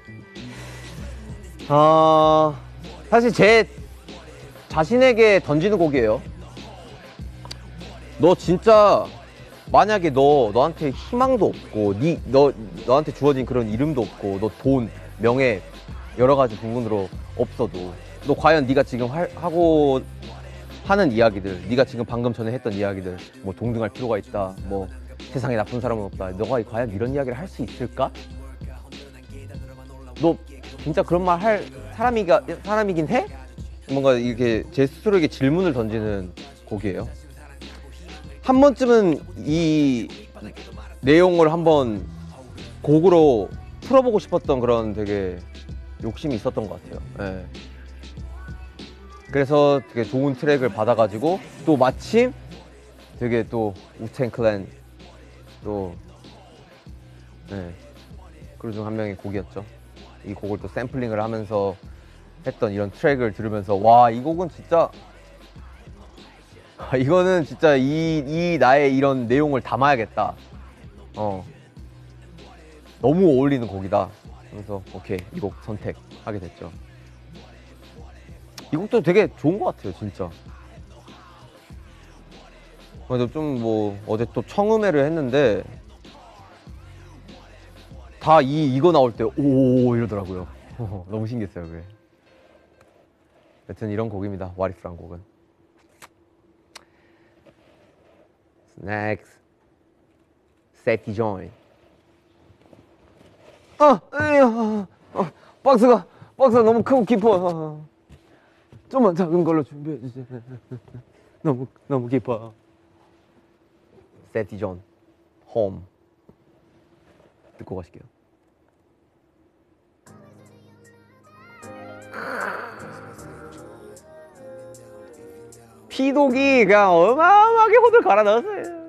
어, 사실 제 자신에게 던지는 곡이에요. 너 진짜 만약에 너 너한테 희망도 없고 니 너 너한테 주어진 그런 이름도 없고 너 돈, 명예, 여러 가지 부분으로 없어도 너 과연 네가 지금 할, 하고 하는 이야기들, 네가 지금 방금 전에 했던 이야기들, 뭐 동등할 필요가 있다, 뭐 세상에 나쁜 사람은 없다, 너가 과연 이런 이야기를 할 수 있을까? 너 진짜 그런 말 할 사람이가 사람이긴 해? 뭔가 이렇게 제 스스로에게 질문을 던지는 곡이에요. 한 번쯤은 이 내용을 한번 곡으로 풀어보고 싶었던 그런 되게 욕심이 있었던 것 같아요. 네. 그래서 되게 좋은 트랙을 받아가지고 또 마침 되게 또 우텐 클랜 또 네. 그 중 한 명의 곡이었죠. 이 곡을 또 샘플링을 하면서 했던 이런 트랙을 들으면서 와, 이 곡은 진짜 이거는 진짜 이, 이 나의 이런 내용을 담아야겠다. 어, 너무 어울리는 곡이다. 그래서 오케이, 이 곡 선택하게 됐죠. 이 곡도 되게 좋은 것 같아요, 진짜. 그래도 좀 뭐 어제 또 청음회를 했는데 다 이 이거 나올 때 오 이러더라고요. 너무 신기했어요, 그게. 여튼 이런 곡입니다. What If란 곡은. Next, Safety Joint. 아, 에이, 어, 박스가 박스가 너무 크고 깊어. 어, 좀만 작은 걸로 준비해 주세요. 너무 너무 깊어. Safety Joint, Home. 듣고 가실게요. 피독이 그냥 어마어마하게 호들 갈아 넣었어요.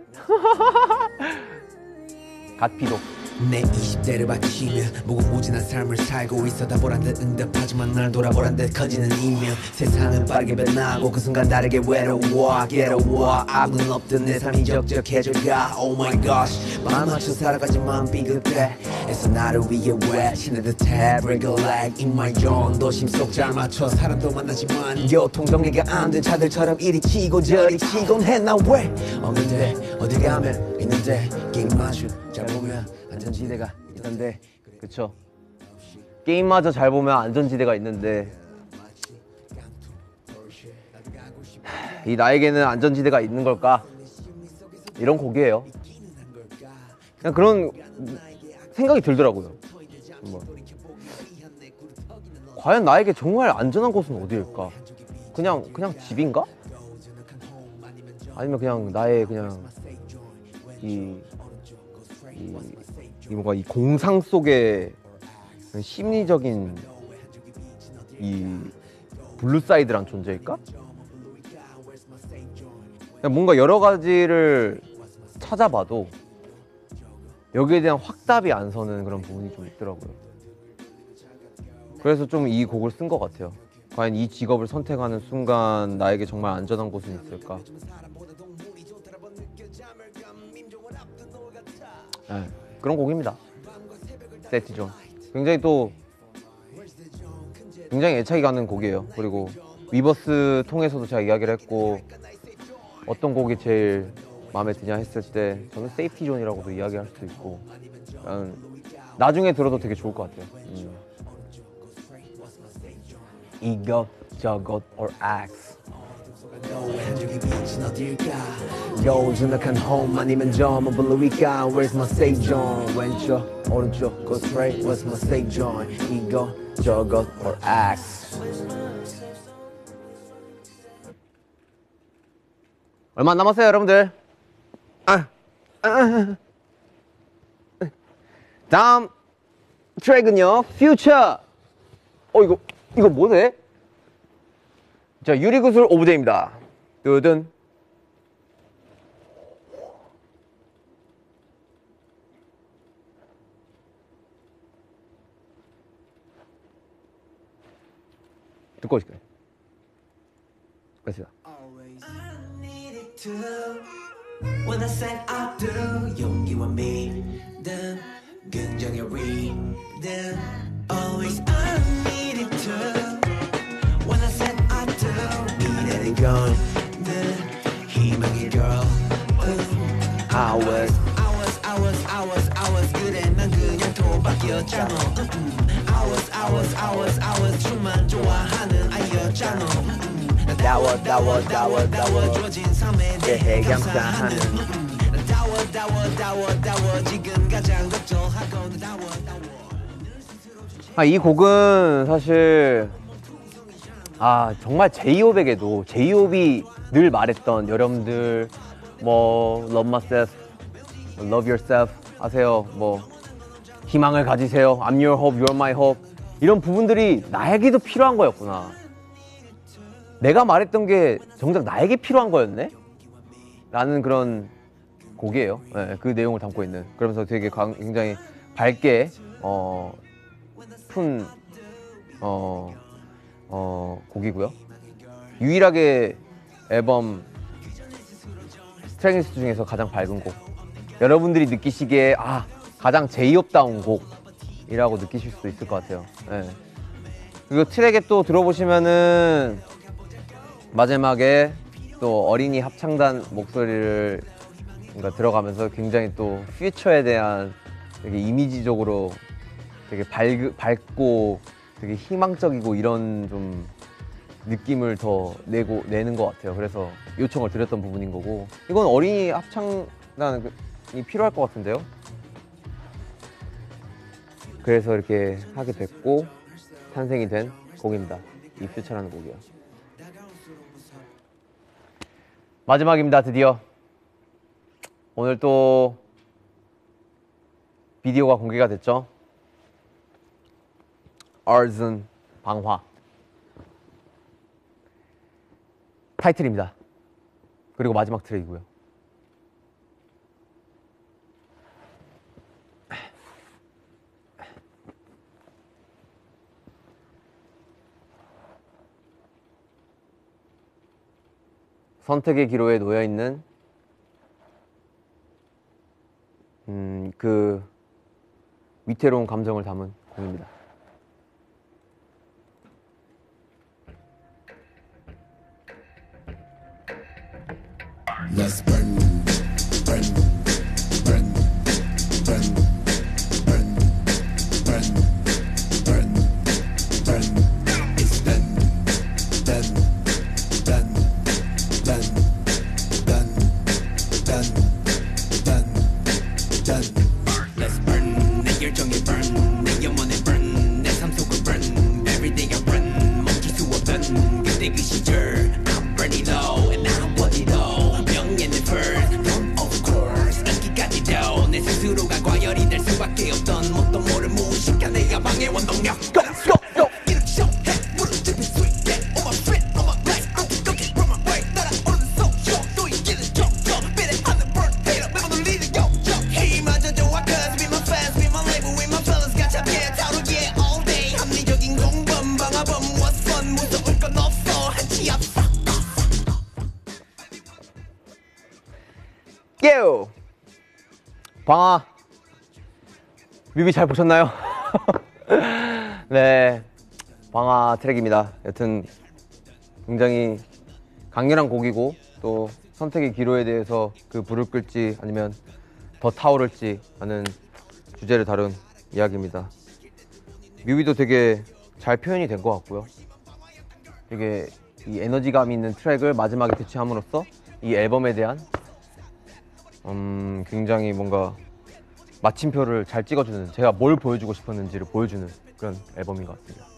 갓 피독. 내 이십 대를 바치며 무궁무진한 삶을 살고 있어 다 보란 듯 응답하지만 날 돌아보란 듯 커지는 이명 세상은 빠르게 변하고 그 순간 다르게 외로워 괴로워 아무는 없던 내 삶이 적적해져가 Oh my gosh 맘 맞춰 살아가지만 삐끗해 애써 나를 위해 외치는 듯해 Break a leg in my zone 도심 속 잘 맞춰 사람도 만나지만 교통 정리가 안 된 차들처럼 이리 치고 저리 치곤 해 나 왜 없는데 어디 가면 있는데 게임 마주 잘 보면 안전지대가 있던데. 그쵸, 게임마저 잘 보면 안전지대가 있는데 이 나에게는 안전지대가 있는 걸까? 이런 곡이에요. 그냥 그런 생각이 들더라고요. 뭐. 과연 나에게 정말 안전한 곳은 어디일까? 그냥 그냥 집인가? 아니면 그냥 나의 그냥 이, 이, 이 뭔가 이 공상 속의 심리적인 이 블루사이드란 존재일까? 그냥 뭔가 여러 가지를 찾아봐도 여기에 대한 확답이 안 서는 그런 부분이 좀 있더라고요. 그래서 좀 이 곡을 쓴 것 같아요. 과연 이 직업을 선택하는 순간 나에게 정말 안전한 곳은 있을까? 네, 그런 곡입니다. 세티존. 굉장히 또 굉장히 애착이 가는 곡이에요. 그리고 위버스 통해서도 제가 이야기를 했고 어떤 곡이 제일 마음에 드냐 했을 때 저는 세이프티존이라고도 이야기할 수도 있고 나중에 들어도 되게 좋을 것 같아요. 음. 이것 저것 or X 요즈넉한 홈 아니면 점 블루위가 Where's my safe zone 왼쪽 오른쪽 go straight Where's my safe zone 이것 저것 or X 얼마 안 남았어요 여러분들. 아, 아. 다음 트랙은요 Future. 어 이거 이거 뭐네? 자, 유리구슬 오브데이입니다. 뜨든. 듣고 오실까요? 가시다. When I said I do 용기와 믿음 긍정의 rhythm Always I needed to When I said I do 이래는 건 늘 희망의 girl Ooh. I was I was I was I was I was 그래 난 그냥 도박이었잖아 I was I hours hours hours 춤만 좋아하는 아이였잖아. 다워 다워 다워 다워 주어진 삶에 대해 감사하는. 다워 다워 다워 다워 지금 가장 걱정하고 다워 다워. 아, 이 곡은 사실 아 정말 제이홉에게도 제이홉이 늘 말했던 여러분들 뭐 love myself, love yourself 하세요. 뭐 희망을 가지세요. I'm your hope, you're my hope. 이런 부분들이 나에게도 필요한 거였구나. 내가 말했던 게 정작 나에게 필요한 거였네? 라는 그런 곡이에요. 네, 그 내용을 담고 있는. 그러면서 되게 굉장히 밝게 어, 푼 어, 어, 곡이고요. 유일하게 앨범 스트렝스 중에서 가장 밝은 곡. 여러분들이 느끼시기에 아 가장 제이홉다운 곡이라고 느끼실 수도 있을 것 같아요. 네. 그리고 트랙에 또 들어보시면은 마지막에 또 어린이 합창단 목소리를 뭔가 들어가면서 굉장히 또 퓨처에 대한 되게 이미지적으로 되게 밝, 밝고 되게 희망적이고 이런 좀 느낌을 더 내고 내는 것 같아요. 그래서 요청을 드렸던 부분인 거고, 이건 어린이 합창단이 필요할 것 같은데요. 그래서 이렇게 하게 됐고 탄생이 된 곡입니다. 이 퓨처라는 곡이요. 마지막입니다. 드디어 오늘 또 비디오가 공개가 됐죠. Arson 방화 타이틀입니다. 그리고 마지막 트랙이고요. 선택의 기로에 놓여 있는 음, 그 위태로운 감정을 담은 곡입니다. Let's burn, burn, burn, burn, burn, burn, burn, burn. It's done, done, done, done, done, done, done, done. Let's burn. 내 열정에 burn, 내 영혼에 burn, 내 삶 속을 burn. Every day I run, 멈출 수 없던 그때 그 시절. I'm burning low and I'm bloody low. 내 스스로가 과열이 될 수밖에 없던 뭣도 모를 무의식한 내 야망의 원동력. Go, go, go. 이렇게 쇼해 무릎 스윗해 On my feet, on my legs I'm looking from my way 날아오르는 소쇼 또 이 길을 쫓겨 비례하는 burn hater 매번 울리는 욕조 힘마저 좋아 cause be my fans be my label with my fellas 가차게 타오르기에 all day 합리적인 공범 방화범 what's fun 무서울 건 없어 한치 앞서 요! 방아 뮤비 잘 보셨나요? 네, 방아 트랙입니다. 여튼 굉장히 강렬한 곡이고 또 선택의 기로에 대해서 그 불을 끌지 아니면 더 타오를지 하는 주제를 다룬 이야기입니다. 뮤비도 되게 잘 표현이 된 것 같고요. 되게 이 에너지감 있는 트랙을 마지막에 대체함으로써 이 앨범에 대한 음, 굉장히 뭔가 마침표를 잘 찍어주는, 제가 뭘 보여주고 싶었는지를 보여주는 그런 앨범인 것 같습니다.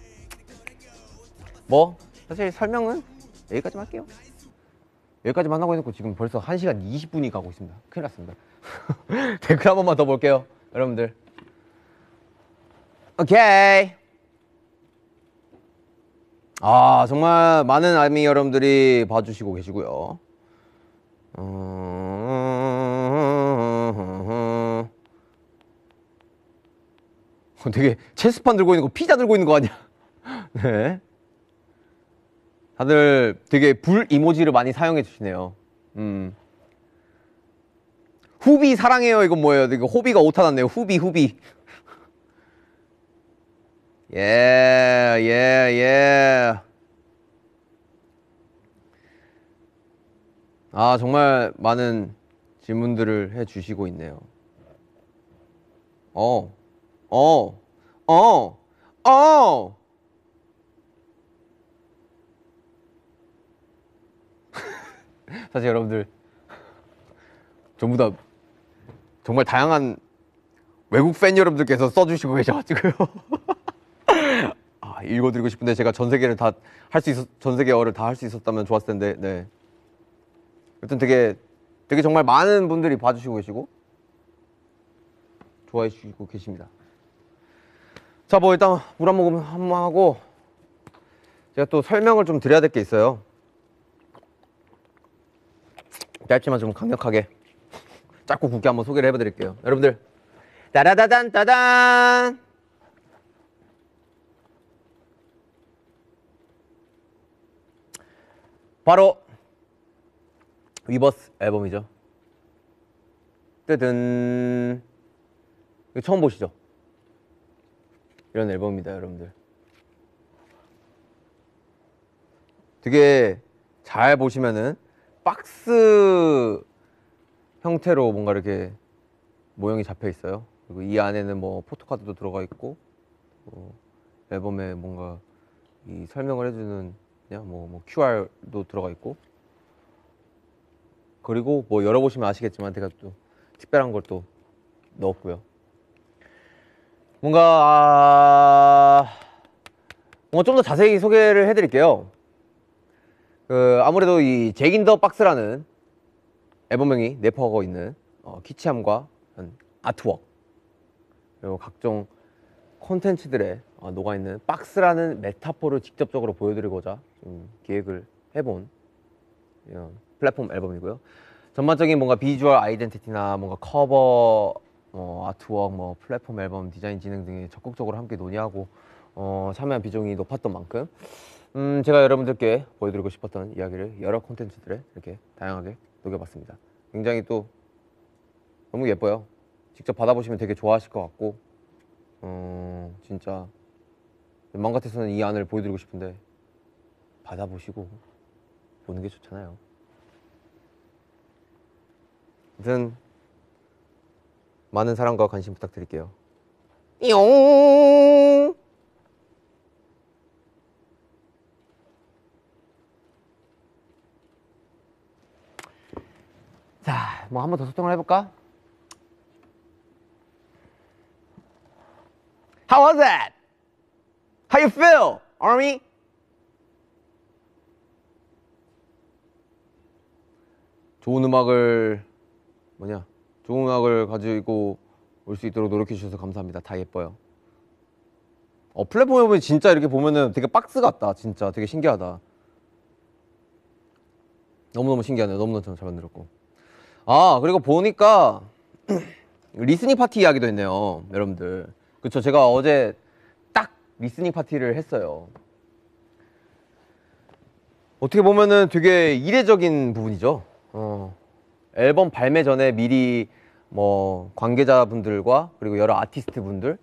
뭐 사실 설명은 여기까지만 할게요. 여기까지만 하고 해놓고 지금 벌써 한 시간 이십 분이 가고 있습니다. 큰일 났습니다. 댓글 한 번만 더 볼게요, 여러분들. 오케이. 아, 정말 많은 아미 여러분들이 봐주시고 계시고요. 어... 되게 체스판 들고 있는 거 피자 들고 있는 거 아니야? 네. 다들 되게 불 이모지를 많이 사용해 주시네요. 음. 후비 사랑해요. 이건 뭐예요? 이거 호비가 오타 났네요. 후비 후비. 예, 예, 예. 아, 정말 많은 질문들을 해 주시고 있네요. 어, 어, 어, 어! 사실 여러분들 전부 다 정말 다양한 외국 팬 여러분들께서 써주시고 계셔가지고요. 아, 읽어드리고 싶은데 제가 전 세계를 다 할 수 있었, 전 세계어를 다 할 수 있었다면 좋았을 텐데, 네. 여튼 되게, 되게 정말 많은 분들이 봐주시고 계시고, 좋아해 주시고 계십니다. 자, 뭐 일단 물 한 모금 한 번 하고, 제가 또 설명을 좀 드려야 될 게 있어요. 짧지만 좀 강력하게, 짧고 굵게 한번 소개를 해드릴게요. 여러분들, 따라다단 따단! 바로 위버스 앨범이죠. 뜨든. 이거 처음 보시죠? 이런 앨범입니다, 여러분들. 되게 잘 보시면은 박스 형태로 뭔가 이렇게 모형이 잡혀 있어요. 그리고 이 안에는 뭐 포토카드도 들어가 있고, 뭐 앨범에 뭔가 이 설명을 해주는 그냥 뭐, 뭐 큐알도 들어가 있고, 그리고 뭐 열어보시면 아시겠지만 제가 또 특별한 걸 또 넣었고요. 뭔가 아... 뭔가 좀 더 자세히 소개를 해드릴게요. 그 아무래도 이 잭 인 더 박스라는 앨범명이 내포하고 있는 어, 키치함과 아트웍, 그리고 각종 콘텐츠들에 어, 녹아있는 박스라는 메타포를 직접적으로 보여드리고자 좀 기획을 해본 이런 플랫폼 앨범이고요. 전반적인 뭔가 비주얼 아이덴티티나 뭔가 커버, 뭐 아트웍, 뭐 플랫폼 앨범 디자인 진행 등에 적극적으로 함께 논의하고 어, 참여한 비중이 높았던 만큼 음, 제가 여러분들께 보여드리고 싶었던 이야기를 여러 콘텐츠들에 이렇게 다양하게 녹여봤습니다. 굉장히 또 너무 예뻐요. 직접 받아보시면 되게 좋아하실 것 같고, 어, 진짜 마음 같아서는 이 안을 보여드리고 싶은데 받아보시고 보는 게 좋잖아요. 아무튼 많은 사랑과 관심 부탁드릴게요. 띠용. 자, 뭐 한 번 더 소통을 해볼까? How was that? How you feel, Army? 좋은 음악을 뭐냐? 좋은 음악을 가지고 올 수 있도록 노력해 주셔서 감사합니다. 다 예뻐요. 어, 플랫폼에 보면 진짜 이렇게 보면은 되게 박스 같다. 진짜 되게 신기하다. 너무너무 신기하네요. 너무너무 잘 만들었고. 아, 그리고 보니까 리스닝 파티 이야기도 했네요. 여러분들. 그쵸, 제가 어제 딱 리스닝 파티를 했어요. 어떻게 보면은 되게 이례적인 부분이죠. 어, 앨범 발매 전에 미리 뭐 관계자분들과 그리고 여러 아티스트 분들,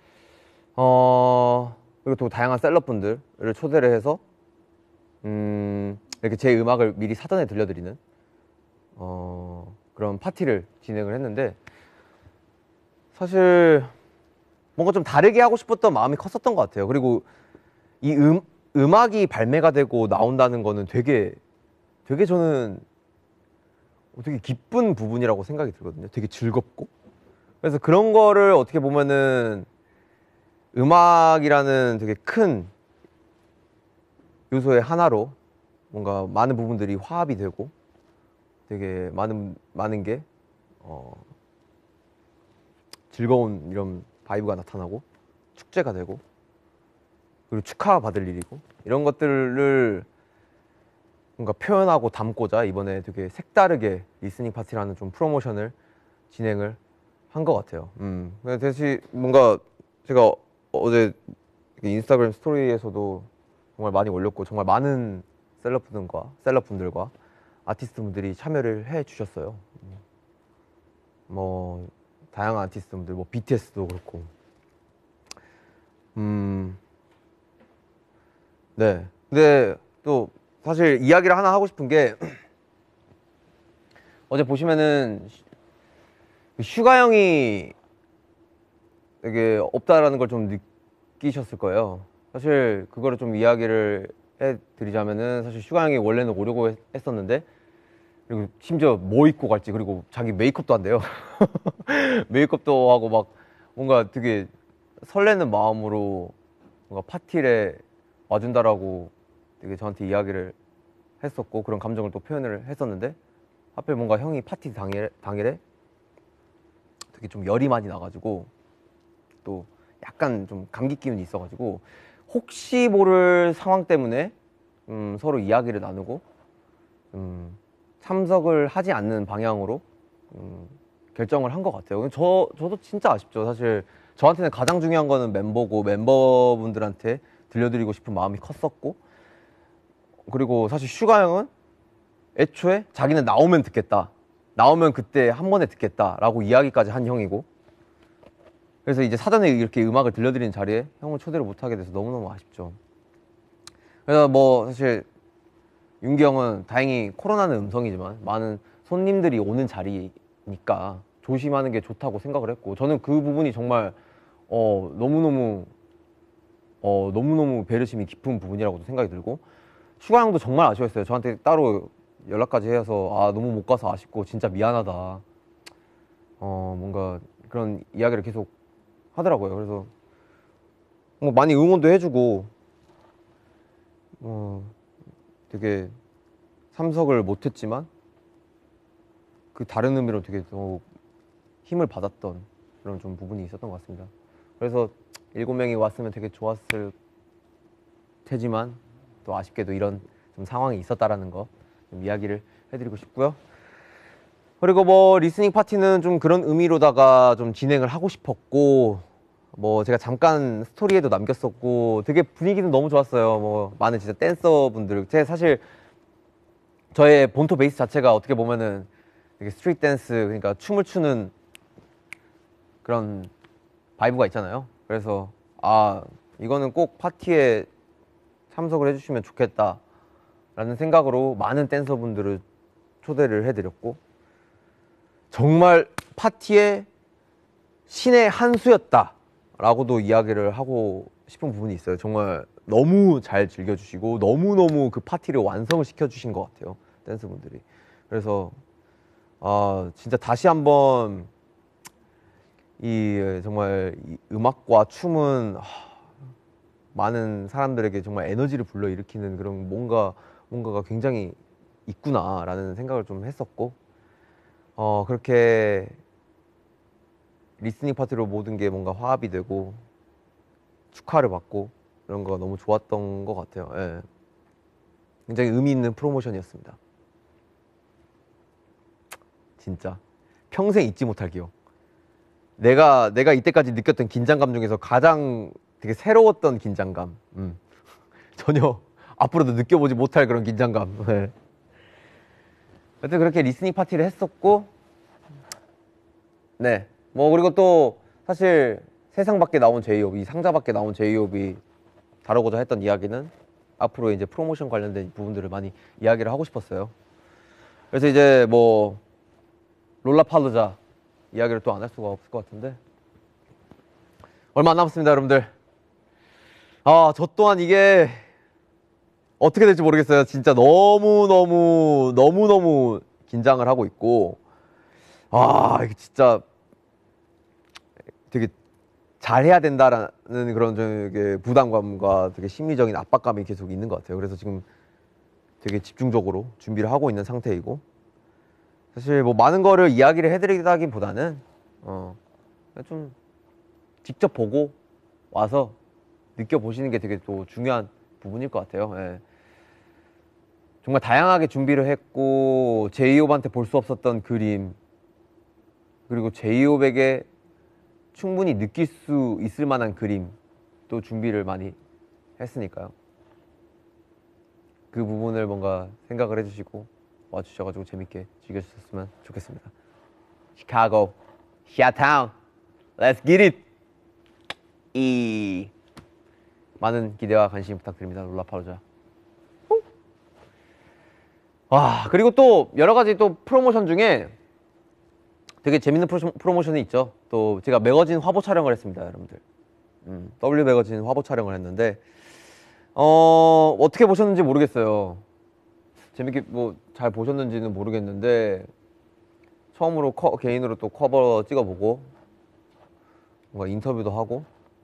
어, 그리고 또 다양한 셀럽분들을 초대를 해서 음, 이렇게 제 음악을 미리 사전에 들려드리는 어, 그런 파티를 진행을 했는데, 사실 뭔가 좀 다르게 하고 싶었던 마음이 컸었던 것 같아요. 그리고 이 음, 음악이 발매가 되고 나온다는 거는 되게 되게 저는 되게 기쁜 부분이라고 생각이 들거든요. 되게 즐겁고. 그래서 그런 거를 어떻게 보면은 음악이라는 되게 큰 요소의 하나로 뭔가 많은 부분들이 화합이 되고 되게 많은 많은 게 어, 즐거운 이런 바이브가 나타나고 축제가 되고 그리고 축하받을 일이고 이런 것들을 뭔가 표현하고 담고자 이번에 되게 색다르게 리스닝 파티라는 좀 프로모션을 진행을 한 것 같아요. 음. 대신 뭔가 제가 어제 인스타그램 스토리에서도 정말 많이 올렸고 정말 많은 셀럽분들과 셀럽분들과 아티스트 분들이 참여를 해 주셨어요. 뭐 다양한 아티스트 분들, 뭐 비티에스도 그렇고. 음. 네. 근데 또 사실 이야기를 하나 하고 싶은 게 어제 보시면은 슈가 형이 되게 없다라는 걸 좀 느끼셨을 거예요. 사실 그거를 좀 이야기를 해드리자면은 사실 슈가 형이 원래는 오려고 했, 했었는데 그리고 심지어 뭐 입고 갈지 그리고 자기 메이크업도 한대요. 메이크업도 하고 막 뭔가 되게 설레는 마음으로 뭔가 파티에 와준다라고 되게 저한테 이야기를 했었고 그런 감정을 또 표현을 했었는데 하필 뭔가 형이 파티 당일, 당일에 되게 좀 열이 많이 나가지고 또 약간 좀 감기 기운이 있어가지고 혹시 모를 상황 때문에 음, 서로 이야기를 나누고 음, 참석을 하지 않는 방향으로 음, 결정을 한 것 같아요. 저, 저도 진짜 아쉽죠. 사실 저한테는 가장 중요한 거는 멤버고 멤버분들한테 들려드리고 싶은 마음이 컸었고 그리고 사실 슈가 형은 애초에 자기는 나오면 듣겠다. 나오면 그때 한 번에 듣겠다 라고 이야기까지 한 형이고 그래서 이제 사전에 이렇게 음악을 들려드리는 자리에 형을 초대를 못하게 돼서 너무너무 아쉽죠. 그래서 뭐 사실 윤기 형은 다행히 코로나는 음성이지만 많은 손님들이 오는 자리니까 조심하는 게 좋다고 생각을 했고 저는 그 부분이 정말 어, 너무너무 어, 너무너무 배려심이 깊은 부분이라고도 생각이 들고 슈가 형도 정말 아쉬웠어요. 저한테 따로 연락까지 해서 아 너무 못 가서 아쉽고 진짜 미안하다 어 뭔가 그런 이야기를 계속 하더라고요. 그래서 뭐 많이 응원도 해주고 어 되게 참석을 못했지만 그 다른 의미로 되게 더욱 힘을 받았던 그런 좀 부분이 있었던 것 같습니다. 그래서 일곱 명이 왔으면 되게 좋았을 테지만 또 아쉽게도 이런 좀 상황이 있었다라는 거 좀 이야기를 해드리고 싶고요. 그리고 뭐 리스닝 파티는 좀 그런 의미로다가 좀 진행을 하고 싶었고 뭐 제가 잠깐 스토리에도 남겼었고 되게 분위기는 너무 좋았어요. 뭐 많은 진짜 댄서분들 제가 사실 저의 본토 베이스 자체가 어떻게 보면은 되게 스트리트 댄스 그러니까 춤을 추는 그런 바이브가 있잖아요. 그래서 아 이거는 꼭 파티에 참석을 해주시면 좋겠다 라는 생각으로 많은 댄서분들을 초대를 해드렸고 정말 파티의 신의 한 수였다 라고도 이야기를 하고 싶은 부분이 있어요. 정말 너무 잘 즐겨주시고 너무너무 그 파티를 완성을 시켜주신 것 같아요. 댄서분들이. 그래서 아 진짜 다시 한번 이 정말 이 음악과 춤은 하, 많은 사람들에게 정말 에너지를 불러일으키는 그런 뭔가 뭔가가 굉장히 있구나라는 생각을 좀 했었고 어 그렇게 리스닝 파티로 모든 게 뭔가 화합이 되고 축하를 받고 이런 거 너무 좋았던 것 같아요. 예. 굉장히 의미 있는 프로모션이었습니다. 진짜 평생 잊지 못할 기억. 내가 내가 이때까지 느꼈던 긴장감 중에서 가장 되게 새로웠던 긴장감. 음. 전혀 앞으로도 느껴보지 못할 그런 긴장감. 네. 하여튼 그렇게 리스닝 파티를 했었고 네. 뭐 그리고 또 사실 세상 밖에 나온 제이홉, 이 상자 밖에 나온 제이홉이 다루고자 했던 이야기는 앞으로 이제 프로모션 관련된 부분들을 많이 이야기를 하고 싶었어요. 그래서 이제 뭐 롤라팔루자 이야기를 또 안 할 수가 없을 것 같은데 얼마 안 남았습니다, 여러분들. 아, 저 또한 이게 어떻게 될지 모르겠어요. 진짜 너무너무 너무너무 긴장을 하고 있고 아, 이게 진짜 되게 잘해야 된다라는 그런 되게 부담감과 되게 심리적인 압박감이 계속 있는 것 같아요. 그래서 지금 되게 집중적으로 준비를 하고 있는 상태이고 사실 뭐 많은 거를 이야기를 해드리다기보다는 어, 좀 직접 보고 와서 느껴보시는 게 되게 또 중요한 부분일 것 같아요. 예. 정말 다양하게 준비를 했고 제이홉한테 볼 수 없었던 그림 그리고 제이홉에게 충분히 느낄 수 있을 만한 그림 또 준비를 많이 했으니까요. 그 부분을 뭔가 생각을 해주시고 와주셔가지고 재밌게 즐겨주셨으면 좋겠습니다. 시카고, 샤타운, let's get it! 이 많은 기대와 관심 부탁드립니다. 롤라팔루자. 와, 그리고 또 여러 가지 또 프로모션 중에 되게 재밌는 프로, 프로모션이 있죠. 또 제가 매거진 화보 촬영을 했습니다, 여러분들. 음, W 매거진 화보 촬영을 했는데 어, 어떻게 보셨는지 모르겠어요. 재밌게 뭐 잘 보셨는지는 모르겠는데 처음으로 커, 개인으로 또 커버 찍어보고 뭔가 인터뷰도 하고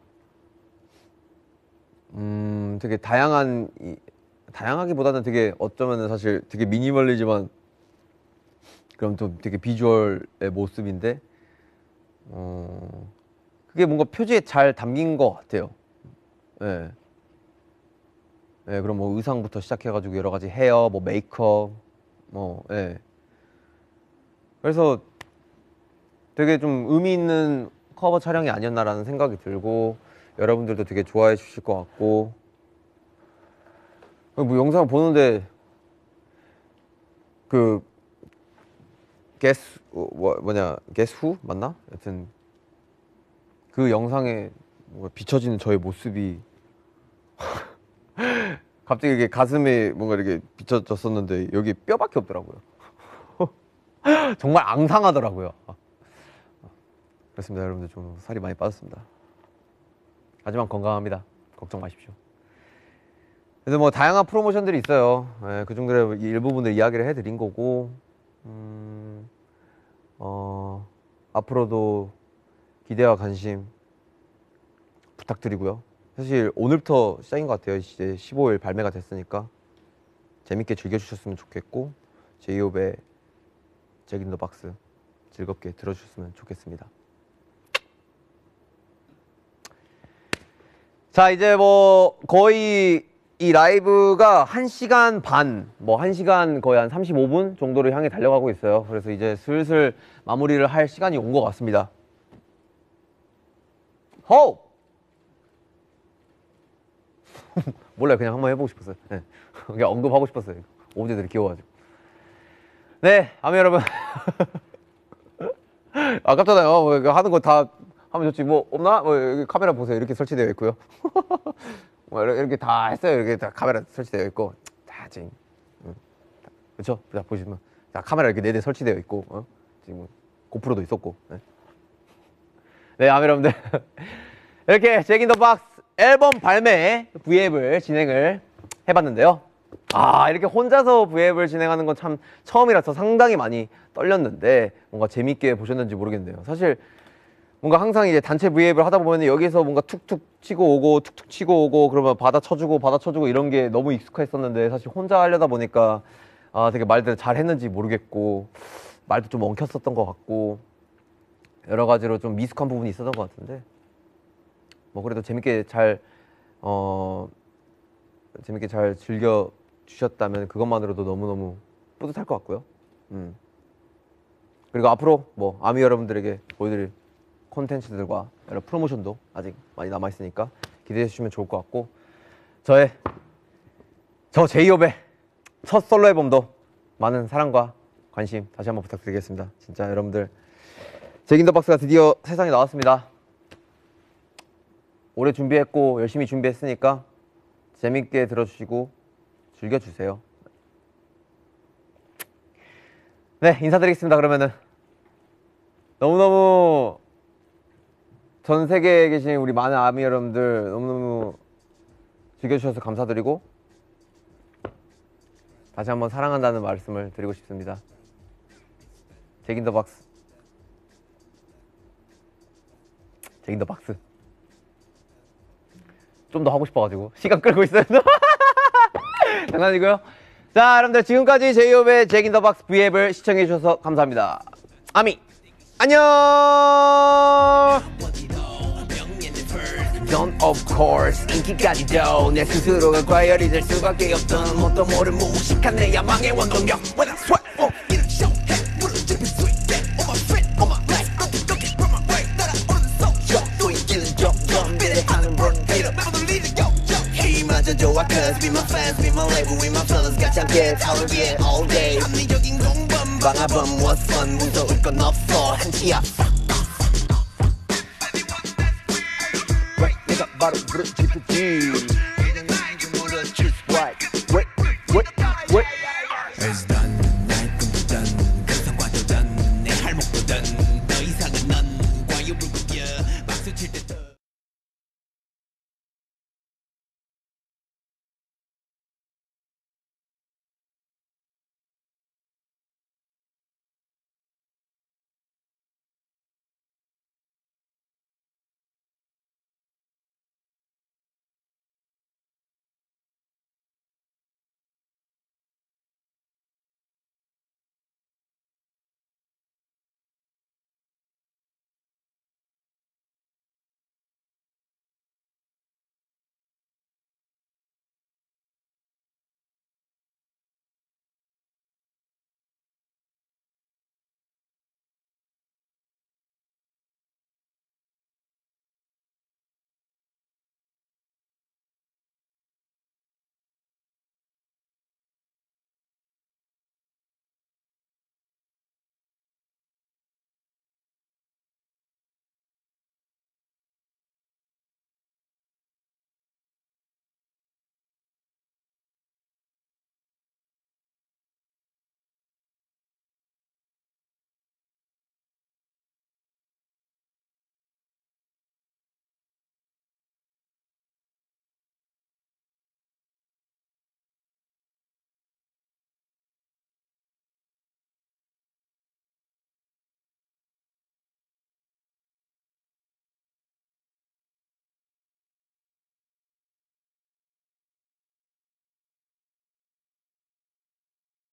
음 되게 다양한 이, 다양하기보다는 되게 어쩌면은 사실 되게 미니멀리지만 그럼 좀 되게 비주얼의 모습인데 어 그게 뭔가 표지에 잘 담긴 것 같아요. 예. 예, 그럼 뭐 의상부터 시작해가지고 여러 가지 헤어, 뭐 메이크업, 뭐, 예. 그래서 되게 좀 의미 있는 커버 촬영이 아니었나라는 생각이 들고 여러분들도 되게 좋아해 주실 것 같고 뭐 영상을 보는데 그 게스 뭐, 뭐냐 게스후 맞나? 여튼 그 영상에 뭔가 비춰지는 저의 모습이 갑자기 이게 가슴에 뭔가 이렇게 비춰졌었는데 여기 뼈밖에 없더라고요. 정말 앙상하더라고요. 그렇습니다. 여러분들 좀 살이 많이 빠졌습니다. 하지만 건강합니다. 걱정 마십시오. 그래서 뭐 다양한 프로모션들이 있어요. 예, 그 중들의 일부분을 이야기를 해드린 거고 음, 어, 앞으로도 기대와 관심 부탁드리고요. 사실 오늘부터 시작인 것 같아요. 이제 십오 일 발매가 됐으니까 재밌게 즐겨주셨으면 좋겠고 제이홉의 잭 인 더 박스 즐겁게 들어주셨으면 좋겠습니다. 자, 이제 뭐 거의 이 라이브가 한 시간 반, 뭐 한 시간 거의 한 삼십오 분 정도를 향해 달려가고 있어요. 그래서 이제 슬슬 마무리를 할 시간이 온 것 같습니다. 호흡! 몰라요. 그냥 한번 해보고 싶었어요. 네. 그냥 언급하고 싶었어요. 오브제들이 귀여워가지고. 네, 아미 여러분. 아깝잖아요. 뭐 하는 거 다 하면 좋지. 뭐 없나? 뭐 여기 카메라 보세요. 이렇게 설치되어 있고요. 뭐 이렇게 다 했어요. 이렇게 다 카메라 설치되어 있고. 다 지금. 응. 그렇죠? 자, 보시면 다 카메라 이렇게 네 대 설치되어 있고. 어? 지금 고프로도 있었고. 네, 네 아미 여러분들. 이렇게 잭 인 더 박스 앨범 발매 브이앱을 진행을 해봤는데요. 아, 이렇게 혼자서 브이앱을 진행하는 건 참 처음이라서 상당히 많이 떨렸는데 뭔가 재밌게 보셨는지 모르겠네요. 사실 뭔가 항상 이제 단체 브이앱을 하다 보면 여기서 뭔가 툭툭 치고 오고 툭툭 치고 오고 그러면 받아 쳐주고 받아 쳐주고 이런 게 너무 익숙했었는데 사실 혼자 하려다 보니까 아, 되게 말들 잘 했는지 모르겠고 말도 좀 엉켰었던 것 같고 여러 가지로 좀 미숙한 부분이 있었던 것 같은데 뭐 그래도 재밌게 잘 어 재밌게 잘 즐겨 주셨다면 그것만으로도 너무너무 뿌듯할 것 같고요. 음. 그리고 앞으로 뭐 아미 여러분들에게 보여드릴 콘텐츠들과 여러 프로모션도 아직 많이 남아 있으니까 기대해 주시면 좋을 것 같고 저의 저 제이홉의 첫 솔로 앨범도 많은 사랑과 관심 다시 한번 부탁드리겠습니다. 진짜 여러분들 잭 인 더 박스가 드디어 세상에 나왔습니다. 오래 준비했고 열심히 준비했으니까 재밌게 들어주시고 즐겨주세요. 네, 인사드리겠습니다. 그러면은 너무너무 전 세계에 계신 우리 많은 아미 여러분들 너무너무 즐겨주셔서 감사드리고 다시 한번 사랑한다는 말씀을 드리고 싶습니다. 잭 인 더 박스 잭 인 더 박스 좀 더 하고 싶어가지고 시간 끌고 있어요. 장난이고요. 자, 여러분들 지금까지 제이홉의 잭 인 더 박스 브이앱을 시청해주셔서 감사합니다. 아미 안녕. Don't of course 인기까지도 내 스스로가 과열이 될 수밖에 없던 뭣도 모른 무식한 내 야망의 원동력 When I sweat oh 이런 show hey 무릎 sweet yeah on my feet on my legs 꺾이 꺾이 from my way 따라오는 소쇼 또 이기는 점점 비례하는 run hater 멤버들 리드 yo yo 힘마저 좋아 cause be my fans be my label we my fellas 같이 함께 타올 위에 all day 합리적인 공범 방아범 what's fun 무서울 건 없어 한치야 바로 부르짖듯이